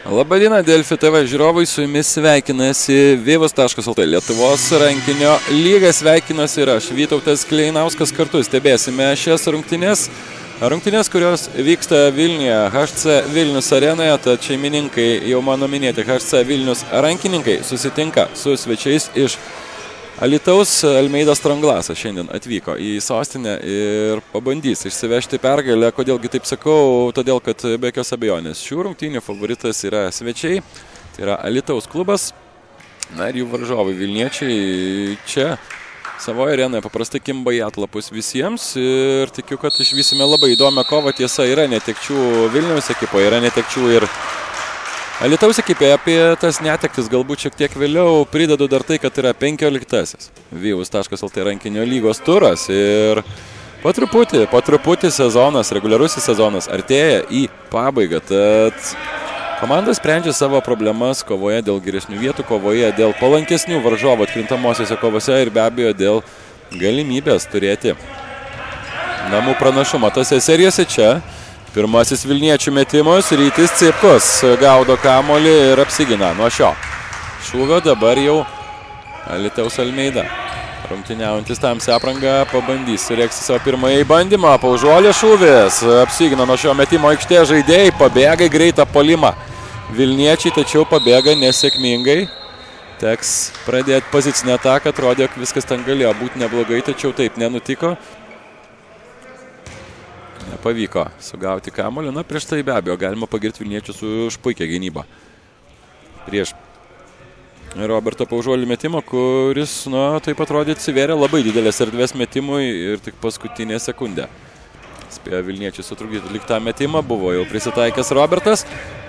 Labadiena, Delfi TV žiūrovai, su jumis sveikinasi Vivas.lt Lietuvos rankinio lyga, sveikinuosi ir aš, Vytautas Kleinauskas, kartu stebėsime šias rungtynes. Rungtynės, kurios vyksta Vilniuje, HC Vilnius arenoje, tad šeimininkai, jau mano minėti HC Vilnius rankininkai, susitinka su svečiais iš Alytaus. Almeida Stronglasas šiandien atvyko į sostinę ir pabandys išsivežti pergalę. Kodėlgi taip sakau? Todėl, kad be jokios abejonės šių rungtynių favoritas yra svečiai, tai yra Alytaus klubas, na ir jų varžovai Vilniečiai čia savoje arenoje paprastai kimba į atlapus visiems ir tikiu, kad išvysime labai įdomią kovą. Tiesa, yra netekčių Vilniaus ekipoje, yra netekčių ir Alytaus ekipė. Apie tas netektis galbūt šiek tiek vėliau pridedu dar tai, kad yra 15-asis Vivas.lt rankinio lygos turas ir po truputį sezonas, reguliarusis sezonas artėja į pabaigą, tad komanda sprendžia savo problemas kovoje dėl geresnių vietų, kovoje dėl palankesnių varžovų atkrintamosiose kovose ir be abejo dėl galimybės turėti namų pranašumą tose serijose. Čia pirmasis Vilniečių metimus, Rytis Cipkus gaudo kamuolį ir apsigina nuo šio šūvio. Dabar jau Alytaus Almeida, rungtyniaujantis tamsią aprangą, pabandys surėksti savo pirmąjį bandymą. Paužuolio šūvis, apsigina nuo šio metimo aikštė žaidėjai, pabėga į greitą puolimą Vilniečiai, tačiau pabėga nesėkmingai. Teks pradėti pozicinę ataką, atrodė, jog viskas ten galėjo būti neblogai, tačiau taip nenutiko. Nepavyko sugauti kamuolį. Na, prieš tai be abejo galima pagirti Vilniečius už puikią gynybą prieš Roberto Paužuolį metimą, kuris, na, taip atrodė atsivėrė labai didelės erdvės metimui ir tik paskutinė sekundė spėjo Vilniečiai sutrukdyti liktą metimą. Buvo jau prisitaikęs Robertas.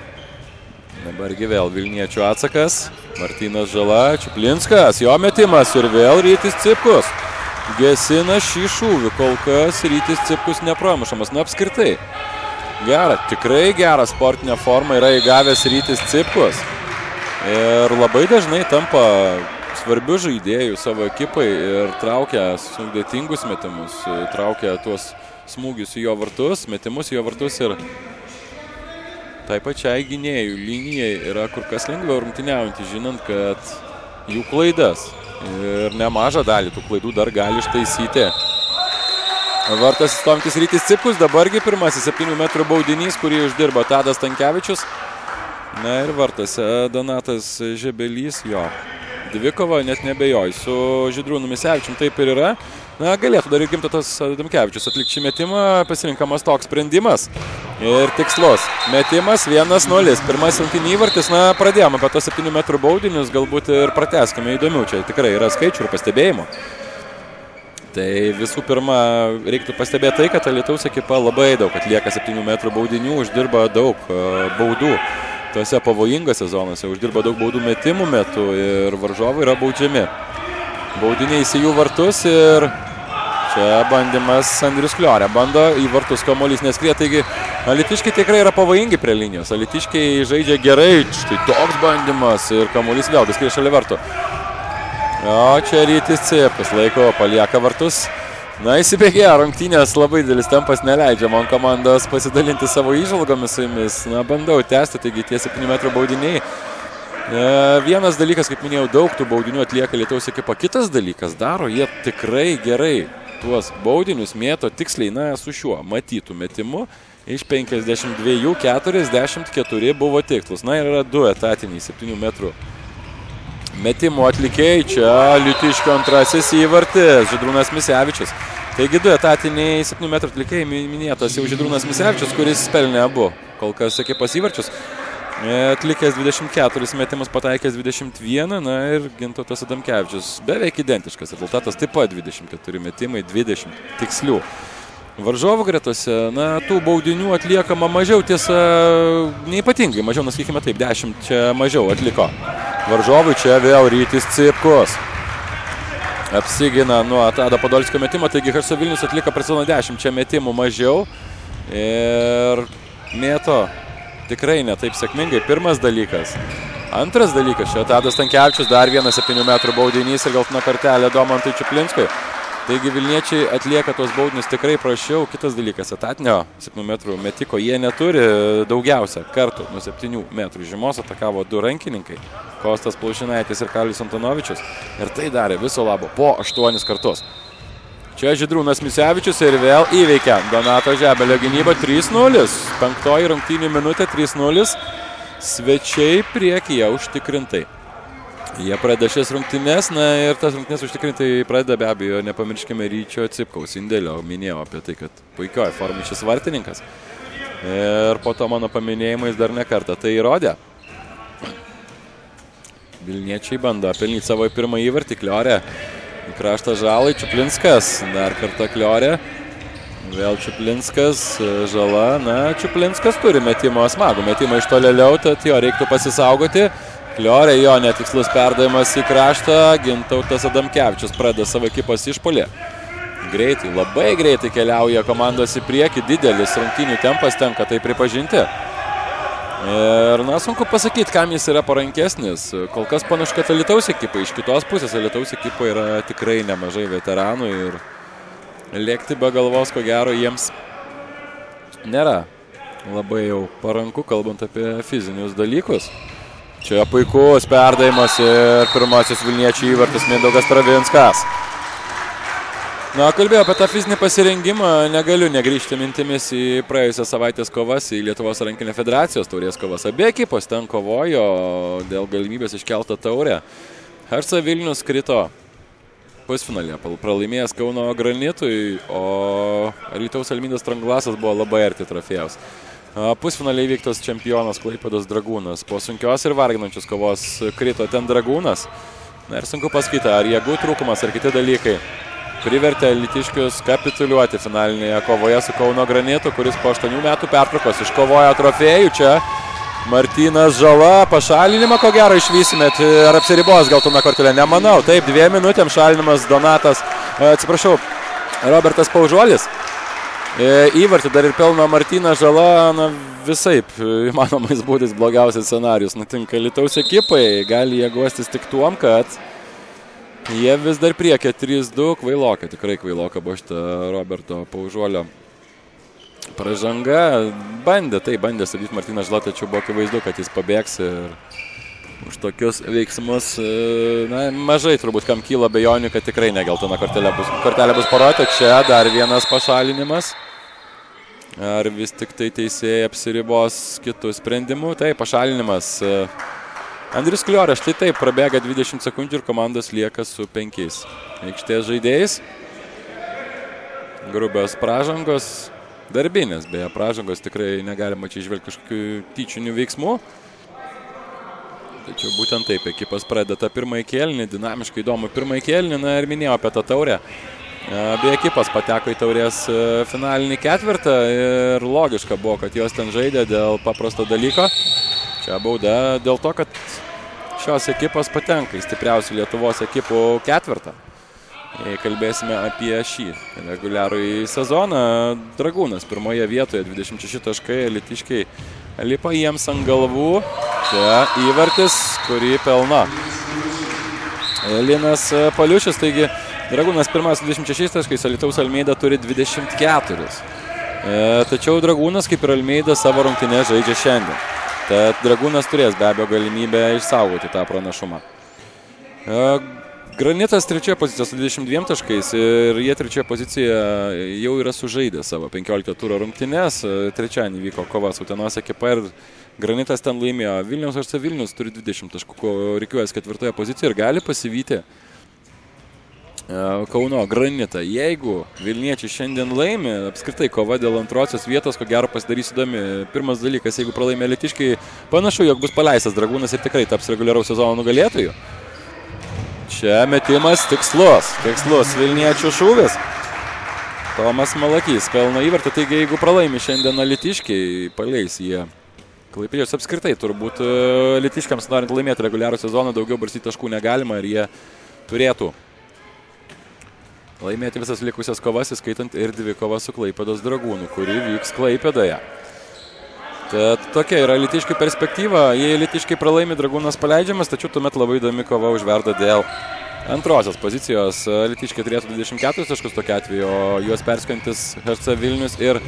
Dabargi vėl Vilniečių atsakas. Martynas Žala, Čiuplinskas, jo metimas ir vėl Rytis Cipkus gesina šį šūvį. Kol kas Rytis Cipkus nepramušamas. Na, apskritai tikrai gerą sportinę formą yra įgavęs Rytis Cipkus ir labai dažnai tampa svarbių žaidėjų savo ekipai ir traukia sudėtingus metimus, traukia tuos smūgius į jo vartus, metimus į jo vartus ir tai pačiai gynėjų linijai yra kur kas lengviau rungtyniaujanti, žinant, kad jų klaidas ir nemažą dalį tų klaidų dar gali ištaisyti vartas stovintis Rytis Cipkus. Dabargi pirmasis 7 metrų baudinys, kurį uždirba Tadas Stankevičius. Na ir vartase Donatas Žebelys, jo dvikova, net nebejoju, su Žydrūnu Misevičium taip ir yra. Na, galėtų dar ir Gintautas Adamkevičius atlikti šį metimą, pasirinkamas toks sprendimas ir tikslus metimas 1-0. Pirmas rungtynių įvartis. Na, pradėjome apie tos 7 metrų baudinius, galbūt ir pratęskime įdomių, čia tikrai yra skaičių ir pastebėjimų. Tai visų pirma, reiktų pastebėti tai, kad Alytaus ekipa labai daug atlieka 7 metrų baudinių, uždirba daug baudų tose pavojingose zonose, uždirba daug baudų metimų metu ir varžovai yra baudžiami baudiniais į jų vartus. Ir čia bandymas Andrius Kliorė, bando į vartus, kamuolys neskrieja, taigi alytiškiai tikrai yra pavojingi prie linijos, alytiškiai žaidžia gerai, štai toks bandymas ir kamuolys vėlgi skrieja šalia vartų. O čia Rytis Cipkus laiko, palieka vartus. Na, įsibėgėjo rungtynės, labai didelis tempas neleidžia man komandos pasidalinti savo įžvalgomis su jumis. Na, bandau tęsti, taigi tie 7 metrų baudiniai. Vienas dalykas, kaip minėjau, daug tų baudinių atlieka Alytaus ekipa. Kitas dalykas, daro jie tikrai gerai tuos baudinius, mėto tiksliai, na, su šiuo matytų metimu. Iš 52, 44 buvo tikslus. Na, ir yra 2 etatiniai 7 metrų metimų atlikėjai. Čia Alytiškio antrasis įvartis, Žydrūnas Misevičius. Taigi 2 etatiniai 7 metrų atlikėjai, minėtas jau Žydrūnas Misevičius, kuris pelnė abu kol kas ekipos įvarčius. Atlikęs 24 metimus, pataikęs 21, na ir Gintautas Adamkevičius beveik identiškas rezultatas, taip pat 24 metimai, 20 tikslių. Varžovų gretose, na, tų baudinių atliekama mažiau, tiesa, neypatingai mažiau, sakykime taip, 10 čia mažiau atliko varžovui. Čia vėl Rytis Cipkus apsigina nuo Tado Podolskio metimo, taigi HC Vilnius atliko per sezoną 10 čia metimų mažiau ir mėto tikrai ne taip sėkmingai. Pirmas dalykas. Antras dalykas, čia Tadas Stankevičius, dar vienas 7 metrų baudinys ir galtina kartelė Domantui Čiuplinskui. Taigi Vilniečiai atlieka tos baudinius tikrai prašiau. Kitas dalykas, etatinio 7 metrų metiko jie neturi daugiausia kartų nuo 7 metrų žymos. Atakavo 2 rankininkai, Kostas Plaušinaitis ir Kalis Antonovičius. Ir tai darė viso labo po 8 kartus. Čia Žydrūnas Misevičius ir vėl įveikia Donato Žebelio gynybą 3-0. 5 rungtynių minutė 3-0. Svečiai priekyje užtikrintai. Jie pradeda šias rungtynes, na ir tas rungtynės užtikrintai pradeda be abejo, nepamirškime Ryčio Cipkaus indėlio, minėjau apie tai, kad puikioji formai šis vartininkas. Ir po to mano paminėjimais dar ne kartą tai įrodė. Vilniečiai bando pelnyti savo pirmą įvartį, Kliorė į kraštą Žalai, Čiuplinskas, dar kartą Kliorė, vėl Čiuplinskas, Žala, na Čiuplinskas turi metimo smagų, metimą iš tolėliau, tad jo reiktų pasisaugoti. Kliorė, jo netikslus perdavimas į kraštą, Gintautas Adamkevičius pradeda savo ekipos išpuolį. Greitai, labai greitai keliauja komandos į priekį, didelis rungtynių tempas tenka tai pripažinti. Ir, na, sunku pasakyti, kam jis yra parankesnis. Kol kas panašu, kad Alytaus ekipa, iš kitos pusės Alytaus ekipa yra tikrai nemažai veteranų ir lėkti be galvos, ko gero, jiems nėra labai jau paranku, kalbant apie fizinius dalykus. Čia puikus perdavimas ir pirmasis Vilniečių įvartis Mindaugas Travinskas. Na, kalbėjau apie tą fizinį pasirengimą, negaliu negrįžti mintimis į praėjusią savaitės kovas, į Lietuvos rankinę federacijos taurės kovas. Abie ekipos ten kovojo dėl galimybės iškeltą taurę. Herca Vilnius krito pusfinalėje, pralaimėjęs Kauno Granitui, o Alytaus Almindas Stranglasas buvo labai arti trofėjaus. Pusfinaliai įveiktas čempionas Klaipėdos Dragūnas. Po sunkios ir varginančios kovos krito ten Dragūnas. Na ir sunku pasakyti, ar jėgų trūkumas, ar kiti dalykai privertė alytiškius kapituliuoti finalinėje kovoje su Kauno Granitu, kuris po 8 metų pertraukos iškovojo trofėjų. Čia Martynas Žala, pašalinimą ko gero išvysime, ar apsiribos geltona kortelė, nemanau. Taip, 2 minutėm šalinimas Robertas Paužuolis. Įvartį dar ir pelno Martynas Žala, na visaip įmanomais būdais blogiausias scenarius nutinka Alytaus ekipai. Gali jie guostis tik tuom, kad jie vis dar priekia 3-2, kvailoka, tikrai kvailoka buvo šitą Roberto Paužuolio pražanga. Bandė stabdyti Martyną Žalą, tačiau buvo akivaizdu, kad jis pabėgs ir už tokius veiksmus, na, mažai turbūt kam kyla abejonių, kad tikrai negeltona kortelė bus parodyta. Čia dar vienas pašalinimas. Ar vis tik tai teisėjai apsiribos kitų sprendimų? Tai pašalinimas. Andrius Kliorė, štai taip, prabėga 20 sekundžių ir komandos lieka su 5 aikštės žaidėjais. Grubios pražangos, darbinės, beje, pražangos tikrai negalima čia išvelgti kažkokių tyčinių veiksmų. Tačiau būtent taip, ekipas pradeda tą pirmąjį kėlinį, dinamiškai įdomų pirmąjį kėlinį, na ir minėjau apie tą taurę. Abie ekipas pateko į taurės finalinį ketvirtą ir logiška buvo, kad jos ten žaidė dėl paprasto dalyko. Čia bauda dėl to, kad šios ekipos patenka į stipriausių Lietuvos ekipų ketvirtą. Jei kalbėsime apie šį reguliarųjį sezoną, Dragūnas pirmoje vietoje 26 taškai, alytiškiai lipa jiems ant galvų. Čia įvartis, kurį pelno Linas Paliušis, taigi Dragūnas pirmas 26 taškais, Alytaus Almeida turi 24. Tačiau Dragūnas, kaip ir Almeida, savo rungtynę žaidžia šiandien. Tad Dragūnas turės be abejo galimybę išsaugoti tą pranašumą. Granitas trečioje pozicijoje su 22 taškais ir jie trečioje pozicijoje jau yra sužaidę savo 15 turo rungtynes. Trečiadienį vyko kova su Utenos ekipa ir Granitas ten laimėjo. Vilniaus HC Vilnius turi 20 taškų, rikiuojas 4 pozicijoje ir gali pasivyti Kauno Granitą. Jeigu Vilniečiai šiandien laimi, apskritai kova dėl antrosios vietos, ko gero pasidarys įdomi. Pirmas dalykas, jeigu pralaimė alytiškiai, panašu, jog bus paleistas Dragūnas ir tikrai taps reguliaraus sezono nugalėtojų. Čia metimas tikslus Vilniečių šūvis. Tomas Malakys pelno įvartį, taigi jeigu pralaimi šiandien alytiškiai, paleis jie. Klaipėdiečius apskritai turbūt alytiškiams norint laimėti reguliarų sezoną, daugiau barstyti taškų negalima ir jie turėtų laimėti visas likusias kovas, įskaitant ir 2 kovas su Klaipėdos Dragūnu, kuri vyks Klaipėdoje. Tad tokia yra alytiškių perspektyva. Jei alytiškiai pralaimi, Dragūnas paleidžiamas, tačiau tuomet labai įdomi kova užverda dėl antrosios pozicijos. Alytiškiai turėtų 24 taškus tokiu atveju, o juos perskantis HC Vilnius ir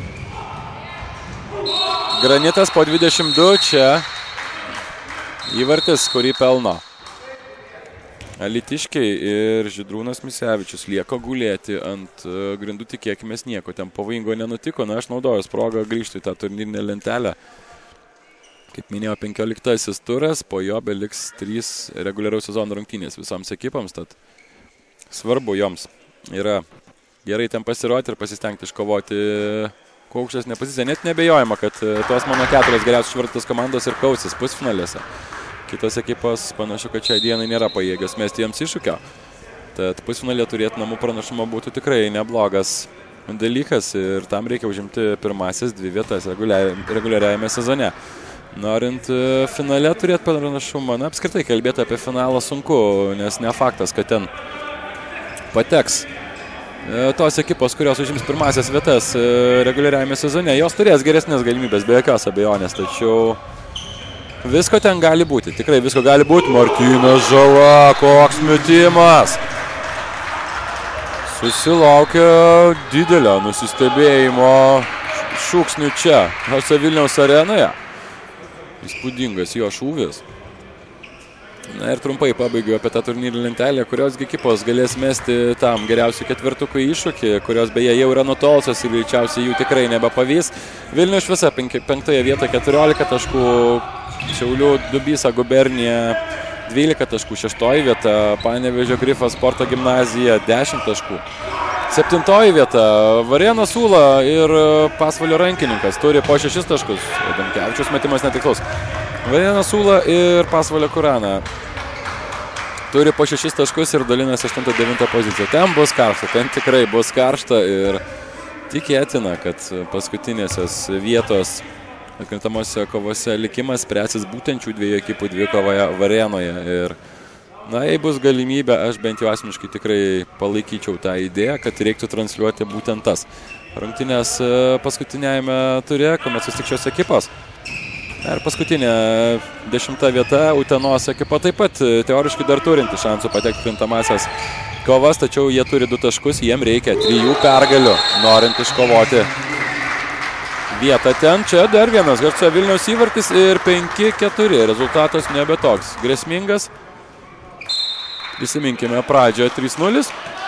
Granitas po 22. Čia įvartis, kurį pelno Alytiškiai ir Žydrūnas Misevičius lieka gulėti ant grindų, tikėkimės nieko ten pavojingo nenutiko. Na, aš naudoju progą grįžti į tą turnyrinę lentelę. Kaip minėjau, 15 turas, po jo beliks 3 reguliaraus sezono rungtynės visoms ekipams, tad svarbu joms yra gerai ten pasirodyti ir pasistengti iškovoti kuo aukštesnę poziciją. Net nebejojama, kad tos mano 4 geriausios švartos komandos ir kausis pusfinalėse. Kitos ekipos panašu, kad šią dieną nėra pajėgios mesti jiems iššūkio. Tad pusfinalė turėti namų pranašumą būtų tikrai neblogas dalykas ir tam reikia užimti pirmasis 2 vietas reguliariajame sezone. Norint finale turėti pranašumą, na, apskritai kalbėti apie finalą sunku, nes ne faktas, kad ten pateks tos ekipos, kurios užims pirmasias vietas reguliariajame sezone. Jos turės geresnės galimybės, be jokios abejonės, tačiau visko ten gali būti, tikrai visko gali būti. Martynas Žala, koks metimas! Susilaukia didelio nusistebėjimo šūksnių čia, HC Vilniaus arenoje. Įspūdingas jo šūvis. Na ir trumpai pabaigiu apie tą turnyrų lentelę, kurios ekipos galės mesti tam geriausių ketvirtukų iššūkį, kurios beje jau yra nutolusios ir greičiausiai jų tikrai nebepavys. Vilnius Šviesa 5 vietą 14 taškų, Šiaulių Dubysa Gubernija 12 taškų, 6 vieta Panevėžio Grifas Sporto gimnazija 10 taškų. 7 vieta Varėnos Ūla ir Pasvalio Rankininkas turi po 6 taškus. Adamkevičius metimas netikslus. Varėnos Ūla ir Pasvalio Kurana turi po 6 taškus ir dalinasi 8-9 poziciją. Ten bus karšta, ten tikrai bus karšta ir tikėtina, kad paskutinėsios vietos atkrintamosiose kovose likimas spręsis būtent šių 2 ekipų dvikovoje Varėnoje. Ir na, jei bus galimybė, aš bent jau asmeniškai tikrai palaikyčiau tą idėją, kad reiktų transliuoti būtent tas rungtynės paskutiniajame ture, kuomet susitiks šios ekipos. Ir paskutinė 10 vieta Utenos ekipa taip pat teoriškai dar turinti šansų patekti krintamasias kovas, tačiau jie turi 2 taškus, jiem reikia 3 pergalių, norint iškovoti vietą ten. Čia dar vienas HC Vilniaus įvartis ir 5-4. Rezultatas nebe toks grėsmingas. Prisiminkime pradžią 3-0.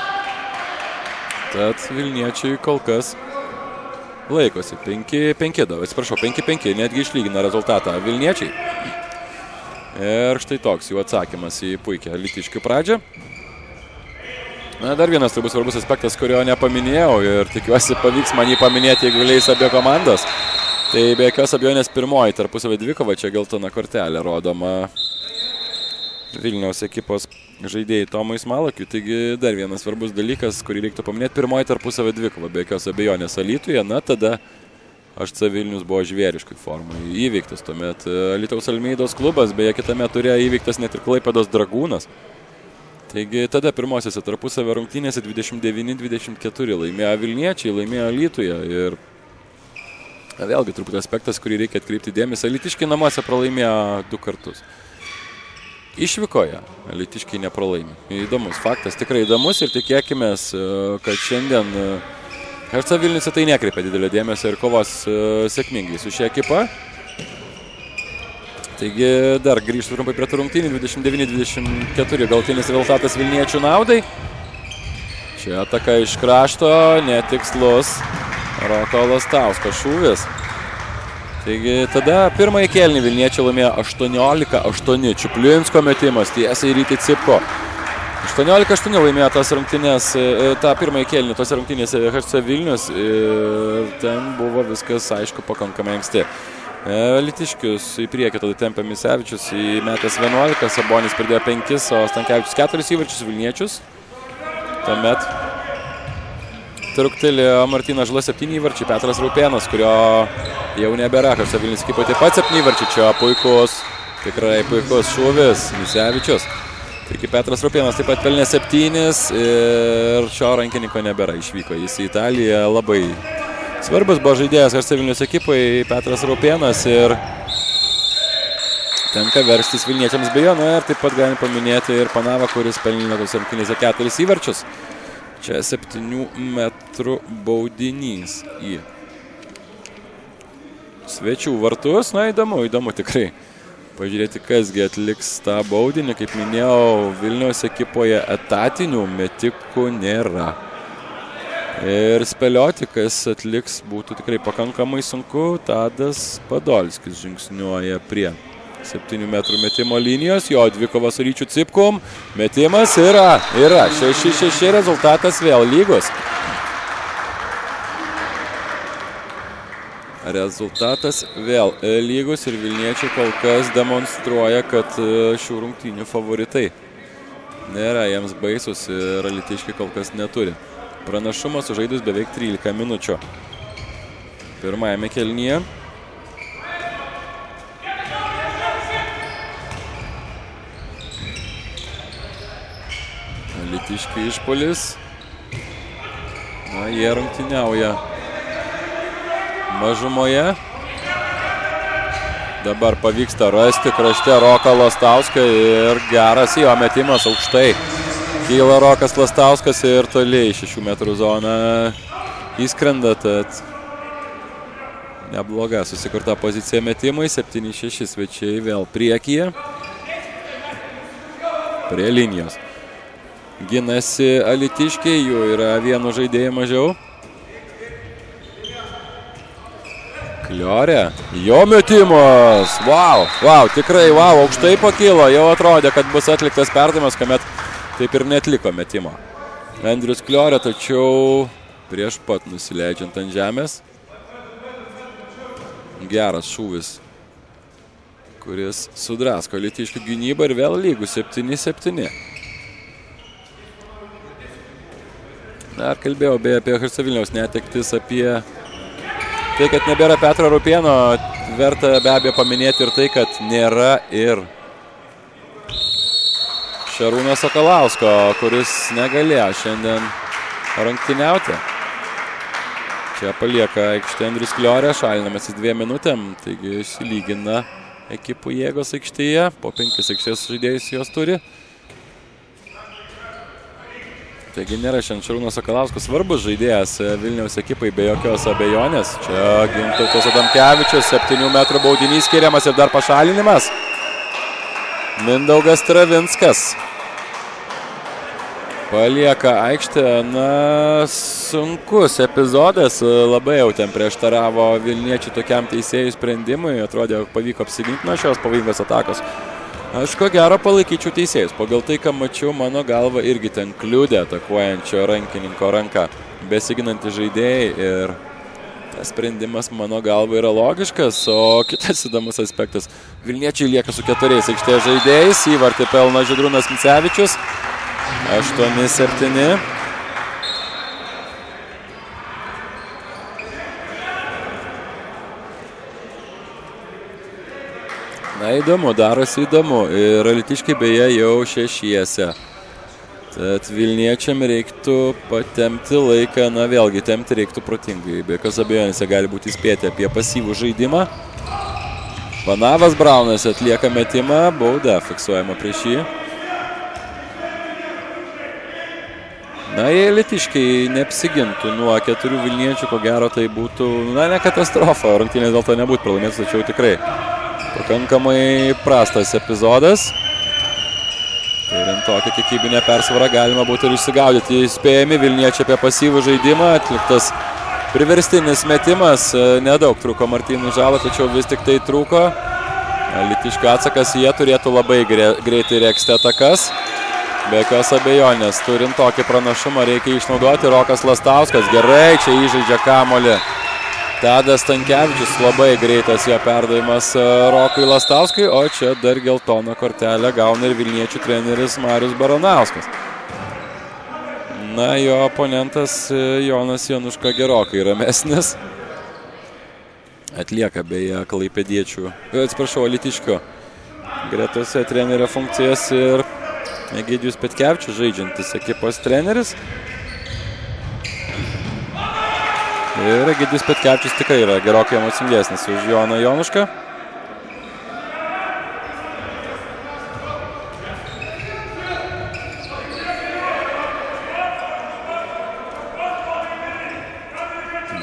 Tad Vilniečiai kol kas laikosi 5-5, netgi išlygina rezultatą Vilniečiai. Ir štai toks jų atsakymas į puikią Alytiškių pradžią. Na, dar vienas turbūt svarbus aspektas, kurio nepaminėjau ir tikiuosi pavyks man jį paminėti, jeigu leis abie komandos. Tai be jokios abejonės pirmoji tarpusavio dvikova, čia geltona kortelė rodoma Vilniaus ekipos žaidėjai Tomui Smalakiui. Taigi dar vienas svarbus dalykas, kurį reiktų paminėti, pirmoji tarpusavio dvikova, be jokios abejonės Alytuje. Na, tada HC Vilnius buvo žvėriškai formai įveiktas. Tuomet Alytaus Almeidos klubas, beje kitame ture įveiktas net ir Klaipėdos Dragūnas. Taigi tada pirmosiose tarpusavio rungtynėse 29-24 laimėjo Vilniečiai, laimėjo Alytuje. Ir vėlgi truputį aspektas, kurį reikia atkreipti dėmesį. Alytiškiai namuose pralaimėjo 2 kartus. Išvykoje Alytiškiai nepralaimi. Įdomus faktas, tikrai įdomus ir tikėkimės, kad šiandien HC Vilnius tai nekreipia didelio dėmesio ir kovos sėkmingai su šia ekipa. Taigi dar grįžtų trumpai prie rungtynių, 29-24 galutinis rezultatas Vilniečių naudai. Čia ataka iš krašto, netikslus Roko Lastausko šūvis. Taigi tada pirmąjį kėlinį Vilniečiai laimėjo 18-8, Čiuplinsko metimas tiesiai Ryti Cipko. 18-8 laimėjo tas rungtynės, tą pirmąjį kėlinį tose rungtynėse HC Vilnius ir ten buvo viskas aišku pakankamai anksti. Alytiškius į priekį tada tempė Misevičius, įmetęs 11, Sabonis pridėjo 5, o Stankevičius 4 įvarčius Vilniečius. Tuomet truktelėjo Martynas Žala 7 įvarčiai, Petras Raupėnas, kurio jau nebėra, HC Vilnius ekipa taip pat 7 įvarčiai, čia puikus, tikrai puikus šūvis Misevičius. Taigi Petras Raupėnas taip pat pelnė 7 ir šio rankininko nebėra, išvyko jis į Italiją. Labai svarbus buvo žaidėjas HC Vilnius ekipai Petras Raupėnas ir Tenka verstis Vilniečiams be jo, ir taip pat galim paminėti ir Panavą, kuris pelnė tos rungtynėse 4 įvarčius. Čia 7 metrų baudinys į svečių vartus. Įdomu tikrai. Pažiūrėti, kasgi atliks tą baudinį. Kaip minėjau, Vilniaus ekipoje etatinių metikų nėra. Ir spėlioti, kas atliks, būtų tikrai pakankamai sunku. Tadas Podolskis žingsniuoja prie 7 metrų metimo linijos. Jo dvikova su Ryčiu Cipkum. Metimas yra. 6-6 rezultatas vėl lygus. Rezultatas vėl lygus ir vilniečiai kol kas demonstruoja, kad šių rungtynių favoritai nėra jiems baisus ir alytiškiai kol kas neturi. Pranašumas sužaidus beveik 13 minučių. Pirmajame kėlinyje. Alytiškių išpuolis. Jie rungtyniauja mažumoje. Dabar pavyksta rasti krašte Roką Lastauską ir geras jo metimas aukštai. Kyla Rokas Lastauskas ir toliai 6 metrų zoną įskrenda, tad nebloga susikurta pozicija metimai. 7-6 svečiai vėl priekyje. Prie linijos. Ginasi alytiškiai, jų yra vienu žaidėjų mažiau. Kliorė, jo metimas, wow, tikrai wow, aukštai pakilo, jau atrodė, kad bus atliktas perdavimas, kuomet taip ir neatliko metimo. Andrius Kliorė, tačiau prieš pat nusileidžiant ant žemės. Geras šūvis, kuris sudrasko alytiškių gynybą ir vėl lygų 7-7. Dar kalbėjau beje apie Hercevilniaus netektis, apie tai, kad nebėra Petro Rupėno, verta be abejo paminėti ir tai, kad nėra ir Šarūno Sakalausko, kuris negalėjo šiandien rungtyniauti. Čia palieka aikštė Andrius Kliorė, šalinamasis 2 minutėm, taigi išsilygina ekipų jėgos aikštėje, po 5 aikštės žaidėjus jos turi. Taigi nėra šiandien Šarūnas Sakalauskas svarbus žaidėjas Vilniaus ekipai be jokios abejonės. Čia Gintautas Adamkevičius, 7 metrų baudinys skiriamas ir dar pašalinimas. Mindaugas Travinskas palieka aikštę. Sunkus epizodas, labai jau ten prieštaravo vilniečių tokiam teisėjų sprendimui. Atrodė, pavyko apsiginti nuo šios pavojingos atakos. Aš ko gero palaikyčiau teisėjus. Pagal tai, ką mačiau, mano galva irgi ten kliudė atakuojančio rankininko ranką besiginantys žaidėjai ir tas sprendimas mano galva yra logiškas, o kitas įdomus aspektas. Vilniečiai lieka su 4 aikštės žaidėjais, įvartį pelno Žydrūnas Micevičius. 8-7. Įdomu, darosi įdomu ir alytiškiai beje jau 6. Tad vilniečiam reiktų patempti laiką, vėlgi tempti reiktų protingai, be jokios abejonės gali būti įspėti apie pasyvų žaidimą. Panavas Braunas atlieka metimą, bauda fiksuojama prieš jį. Jei alytiškiai neapsigintų nuo 4 vilniečių, ko gero tai būtų, ne katastrofa, rungtynės dėl to nebūtų pralaimėtas, tačiau tikrai pakankamai prastas epizodas. Turint tokią kiekybinę persvarą galima būtų ir išsigaudyti. Įspėjami vilniečiai apie pasyvų žaidimą, atliktas priverstinis metimas, nedaug trūko Martynui Žalą, tačiau vis tik tai trūko. Alytiškių atsakas, jie turėtų labai greitai regzti atakas. Be jokios abejonės, turint tokį pranašumą reikia išnaudoti. Rokas Lastauskas gerai čia įžaidžia kamuolį. Tadas Stankevičius, labai greitas jo perdavimas Rokui Lastauskui, o čia dar geltoną kortelę gauna ir vilniečių treneris Marius Baranauskas. Jo oponentas Jonas Januška gerokai ramesnis. Atlieka beje klaipėdiečių, alytiškių gretose trenerio funkcijas ir Egidijus Petkevičius žaidžiantis ekipos treneris. Ir Egidijus Petkevičius tikrai yra gerokai emocingesnis už Joną Jonušką.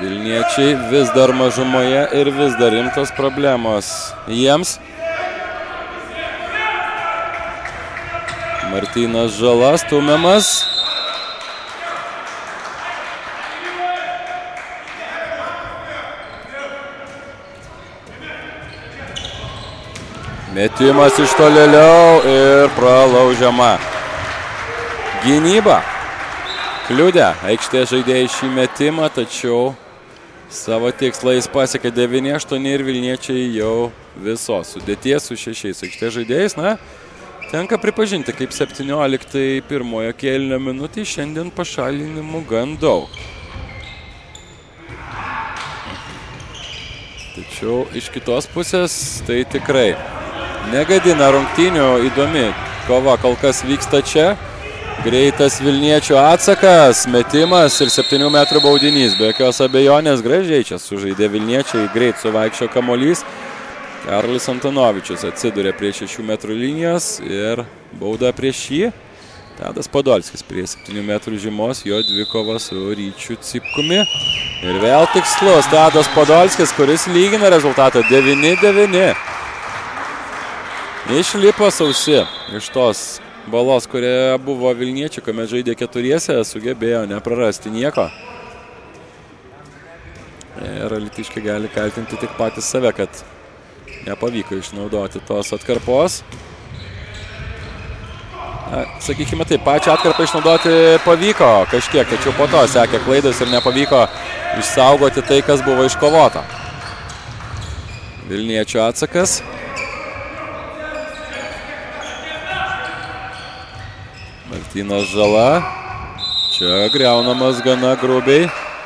Vilniečiai vis dar mažumoje ir vis dar rimtos problemos jiems. Martynas Žala stumiamas. Metimas iš tolėliau ir pralaužiama. Gynyba kliudė aikštės žaidėjai šį metimą, tačiau savo tikslais pasiekė 9-8 ir Vilniečiai jau visos sudėties su 6 aikštės žaidėjais. Na, tenka pripažinti, kaip 17 pirmojo kėlinio minutį šiandien pašalinimų gan daug. Tačiau iš kitos pusės tai tikrai negadina rungtynių, įdomi kova kol kas vyksta čia. Greitas Vilniečių atsakas, metimas ir 7 metrų baudinys. Be jokios abejonės gražiai čia sužaidė Vilniečiai, greit suvaikščio kamuolys. Karolis Antonovičius atsidūrė prie 6 metrų linijos ir bauda prieš jį. Tadas Podolskis prie 7 metrų žymos, jo dvikova su Ryčiu Cipkumi. Ir vėl tikslus Tadas Podolskis, kuris lygina rezultatą 9-9. Išlipo sausi iš tos balos, kurie buvo Vilniečiai, kuomet žaidė keturiese, sugebėjo neprarasti nieko. Ir alytiškiai gali kaltinti tik patys save, kad nepavyko išnaudoti tos atkarpos. Na, sakykime taip, pačią atkarpą išnaudoti pavyko kažkiek, tačiau po to sekė klaidos ir nepavyko išsaugoti tai, kas buvo iškovota. Vilniečių atsakas. Martynas Žala. Čia griaunamas gana grubiai.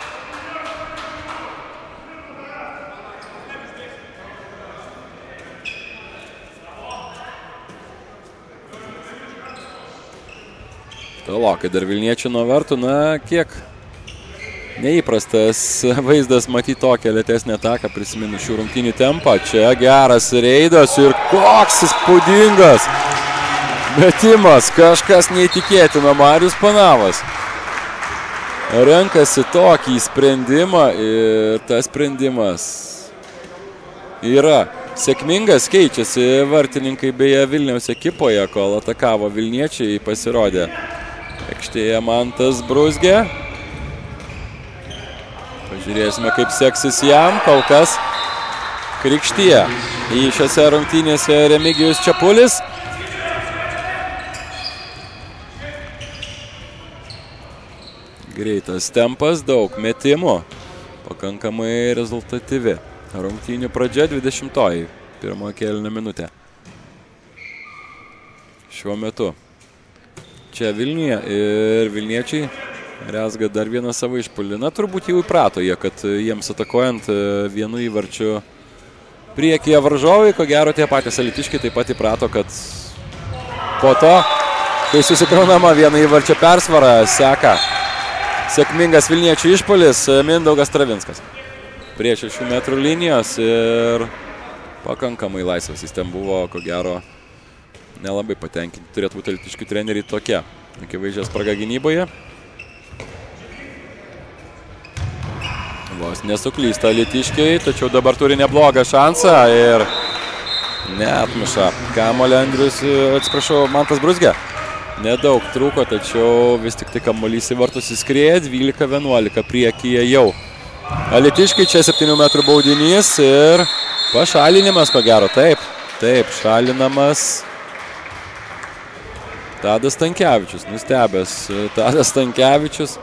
Tolokai dar Vilniečių nuo vartų. Na, kiek neįprastas vaizdas matyti tokią lėtesnę ataką, prisiminus šių rungtynių tempą. Čia geras reidas ir koks įspūdingas metimas, kažkas neįtikėtina. Marius Panavas renkasi tokį sprendimą ir tas sprendimas yra sėkmingas, keičiasi vartininkai beje Vilniaus ekipoje, kol atakavo Vilniečiai, pasirodė aikštėje Mantas Bruzgė. Pažiūrėsime, kaip seksis jam, kol kas krikštyje į šiose rungtynėse Remigijus Čepulis. Greitas tempas, daug metimų, pakankamai rezultatyvi. Rungtynių pradžia 20-oji, pirmojo kėlinio minutė. Šiuo metu čia Vilniuje ir Vilniečiai rezga dar vieną savo išpuolį. Na, turbūt jau įprato jie, kad jiems atakuojant vienu įvarčiu priekyje varžovai, ko gero tie patys alytiškiai taip pat įprato, kad po to, kai susikraunama vieno įvarčio persvara, seka sėkmingas Vilniečių išpuolis, Mindaugas Travinskas. Prie 6 metrų linijos ir pakankamai laisvas jis ten buvo, ko gero nelabai patenkinti. Turėtų būti alytiškių treneriai tokia akivaizdžia spraga gynyboje. Vos nesuklysta alytiškiai, tačiau dabar turi neblogą šansą ir neatmuša kamuolį Mantas Bruzgė. Nedaug trūko, tačiau vis tik tai kamuolys į vartus įskrieja, 12-11 priekyje jau. Alytiškiai čia 7 metrų baudinys ir pašalinimas, ko gero, taip, šalinamas Tadas Stankevičius, nustebęs Tadas Stankevičius.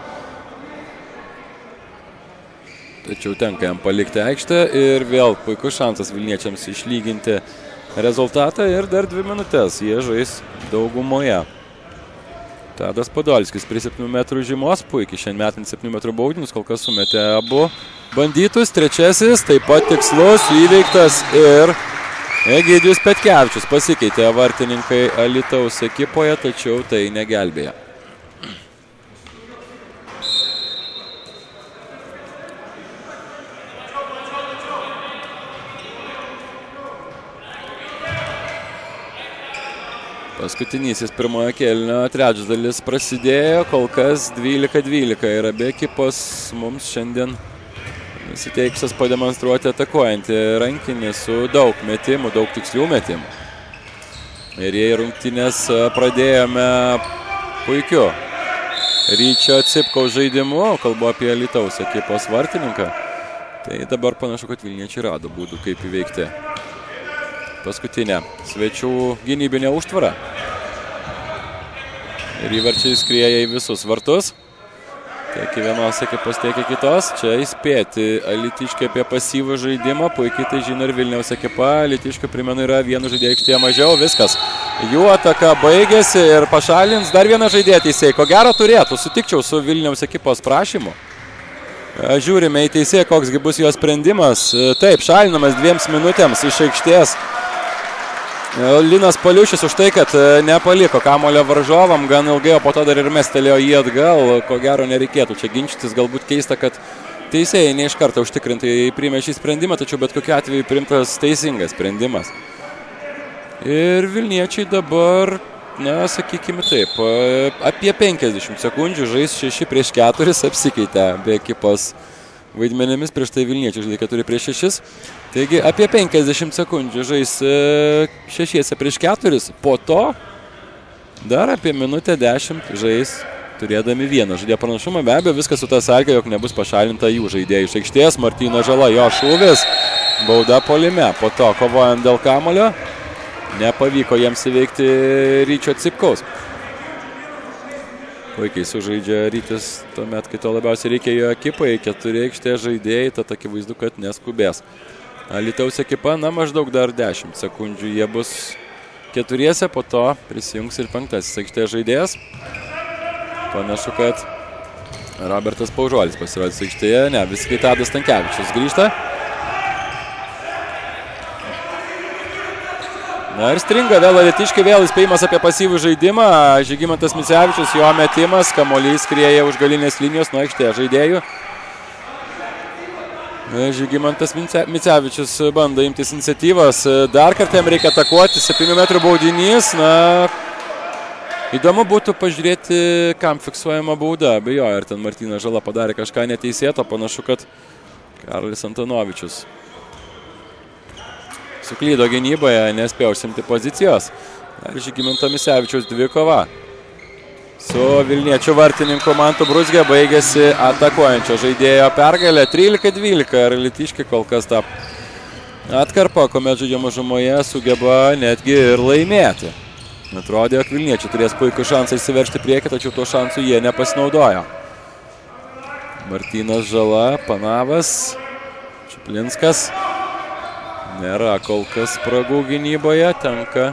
Tačiau tenka jam palikti aikštę ir vėl puikus šansas Vilniečiams išlyginti rezultatą ir dar 2 minutės jie žais daugumoje. Tadas Podolskis prie 7 metrų žymos, puikiai šiandien metant 7 metrų baudinius, kol kas sumetė abu bandytus. Trečiasis, taip pat tikslus, įveiktas ir Egidijus Petkevičius pasikeitė vartininkai Alytaus ekipoje, tačiau tai negelbėja. Paskutinysis pirmojo kėlinio trečdalis prasidėjo, kol kas 12-12 ir abi ekipos mums šiandien nusiteikusios pademonstruoti atakuojantį rankinį su daug metimų, daug tikslių metimų. Ir jei rungtynės pradėjome puikiu Ryčio Cipkaus žaidimu, kalbu apie Alytaus ekipos vartininką, tai dabar panašu, kad vilniečiai rado būdų, kaip įveikti paskutinę svečių gynybinę užtvarą. Ir įvarčiai skrieja į visus vartus. Tiek į vienos ekipos, tiek į kitos. Čia įspėti alytiškiai apie pasyvų žaidimą. Puikiai tai žino ir Vilniaus ekipa. Alytiškių, primenu, yra vienu žaidėjų aikštėje mažiau. Viskas. Jų ataka baigėsi ir pašalins dar vieną žaidėją teisėjai. Ko gero turėtų. Sutikčiau su Vilniaus ekipos prašymu. Žiūrime į teisėją, koksgi bus jo sprendimas. Taip, šalinamas 2 minutėms iš aikštės Linas Paliušis už tai, kad nepaliko kamuolio varžovam gan ilgai, o po to dar ir mestelėjo jį atgal. Ko gero nereikėtų čia ginčytis, galbūt keista, kad teisėjai ne iš karto užtikrintai priėmė šį sprendimą, tačiau bet kokiu atveju priimtas teisingas sprendimas. Ir vilniečiai dabar, na, sakykime taip, apie 50 sekundžių žais 6-4, apsikeitę be ekipos vaidmenėmis, prieš tai vilniečiai žaidė 4-6. Taigi apie 50 sekundžių žais 6-4, po to dar apie minutę 10 žais turėdami vieną žaidėjo pranašumą. Be abejo, viskas su ta sąlyga, jog nebus pašalinta jų žaidėjų iš aikštės. Martynas Žala, jo šūvis, bauda puolime. Po to kovojant dėl kamuolio, nepavyko jiems įveikti Ryčio Cipkaus. Puikiai sužaidžia Rytis tuomet, kai to labiausiai reikia jo ekipai. 4 aikštės žaidėjai, tad akivaizdu, kad neskubės. Alytaus ekipa, na, maždaug dar 10 sekundžių jie bus 4, po to prisijungs ir 5 aikštės žaidėjas. Panašu, kad Robertas Paužuolis pasirodys aikštėje. Ne, viskai Tadas Stankevičius grįžta. Na ir stringa vėl alytiškiai, vėl įspėjimas apie pasyvų žaidimą. Žygimantas Micevičius, jo metimas, kamuolys skrieja už galinės linijos nuo aikštės žaidėjų. Žygimantas Micevičius bando imtis iniciatyvos. Dar kartą jam reikia atakuoti. 7 metrų baudinys. Na, įdomu būtų pažiūrėti, kam fiksuojama bauda. Abejoju, ar ten Martynas Žala padarė kažką neteisėto. Panašu, kad Karolis Antanovičius suklydo gynyboje, nespėjo užsimti pozicijos. Ir Žygimanto Micevičiaus dvikova su vilniečių vartininku Mantu Bruzge baigėsi atakuojančio žaidėjo pergalė 13-12. Ir alytiškiai kol kas tą atkarpą, kuomet žaidžia mažumoje, sugeba netgi ir laimėti. Atrodė, jog vilniečiai turės puikų šansą įsiveržti priekį, tačiau to šansų jie nepasinaudojo. Martynas Žala, Panavas, Čiuplinskas. Nėra kol kas spragų gynyboje, tenka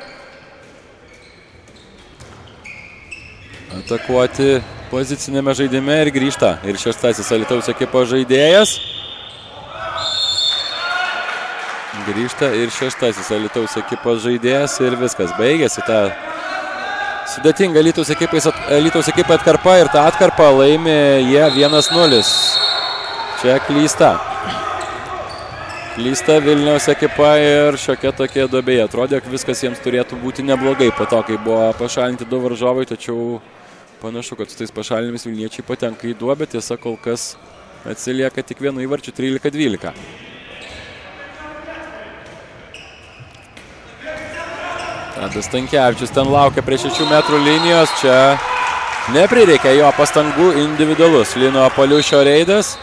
atakuoti pozicinėme žaidime ir grįžta. Ir 6 Alytaus ekipos žaidėjas. Grįžta ir 6 Alytaus ekipos žaidėjas ir viskas. Baigėsi ta sudėtinga Alytaus ekipai atkarpa ir tą atkarpą laimi jie 1-0. Čia klysta. Klysta Vilniaus ekipa ir šiokia tokia duobėje. Atrodė, kad viskas jiems turėtų būti neblogai po to, kai buvo pašalinti 2 varžovai, tačiau panašu, kad su tais pašalinimis vilniečiai patenka į duobę. Tiesa, kol kas atsilieka tik 1 įvarčiu 13-12. Tadas Stankevičius ten laukia prie 6 metrų linijos. Čia neprireikia jo pastangų, individualus Lino Paliušio reidas.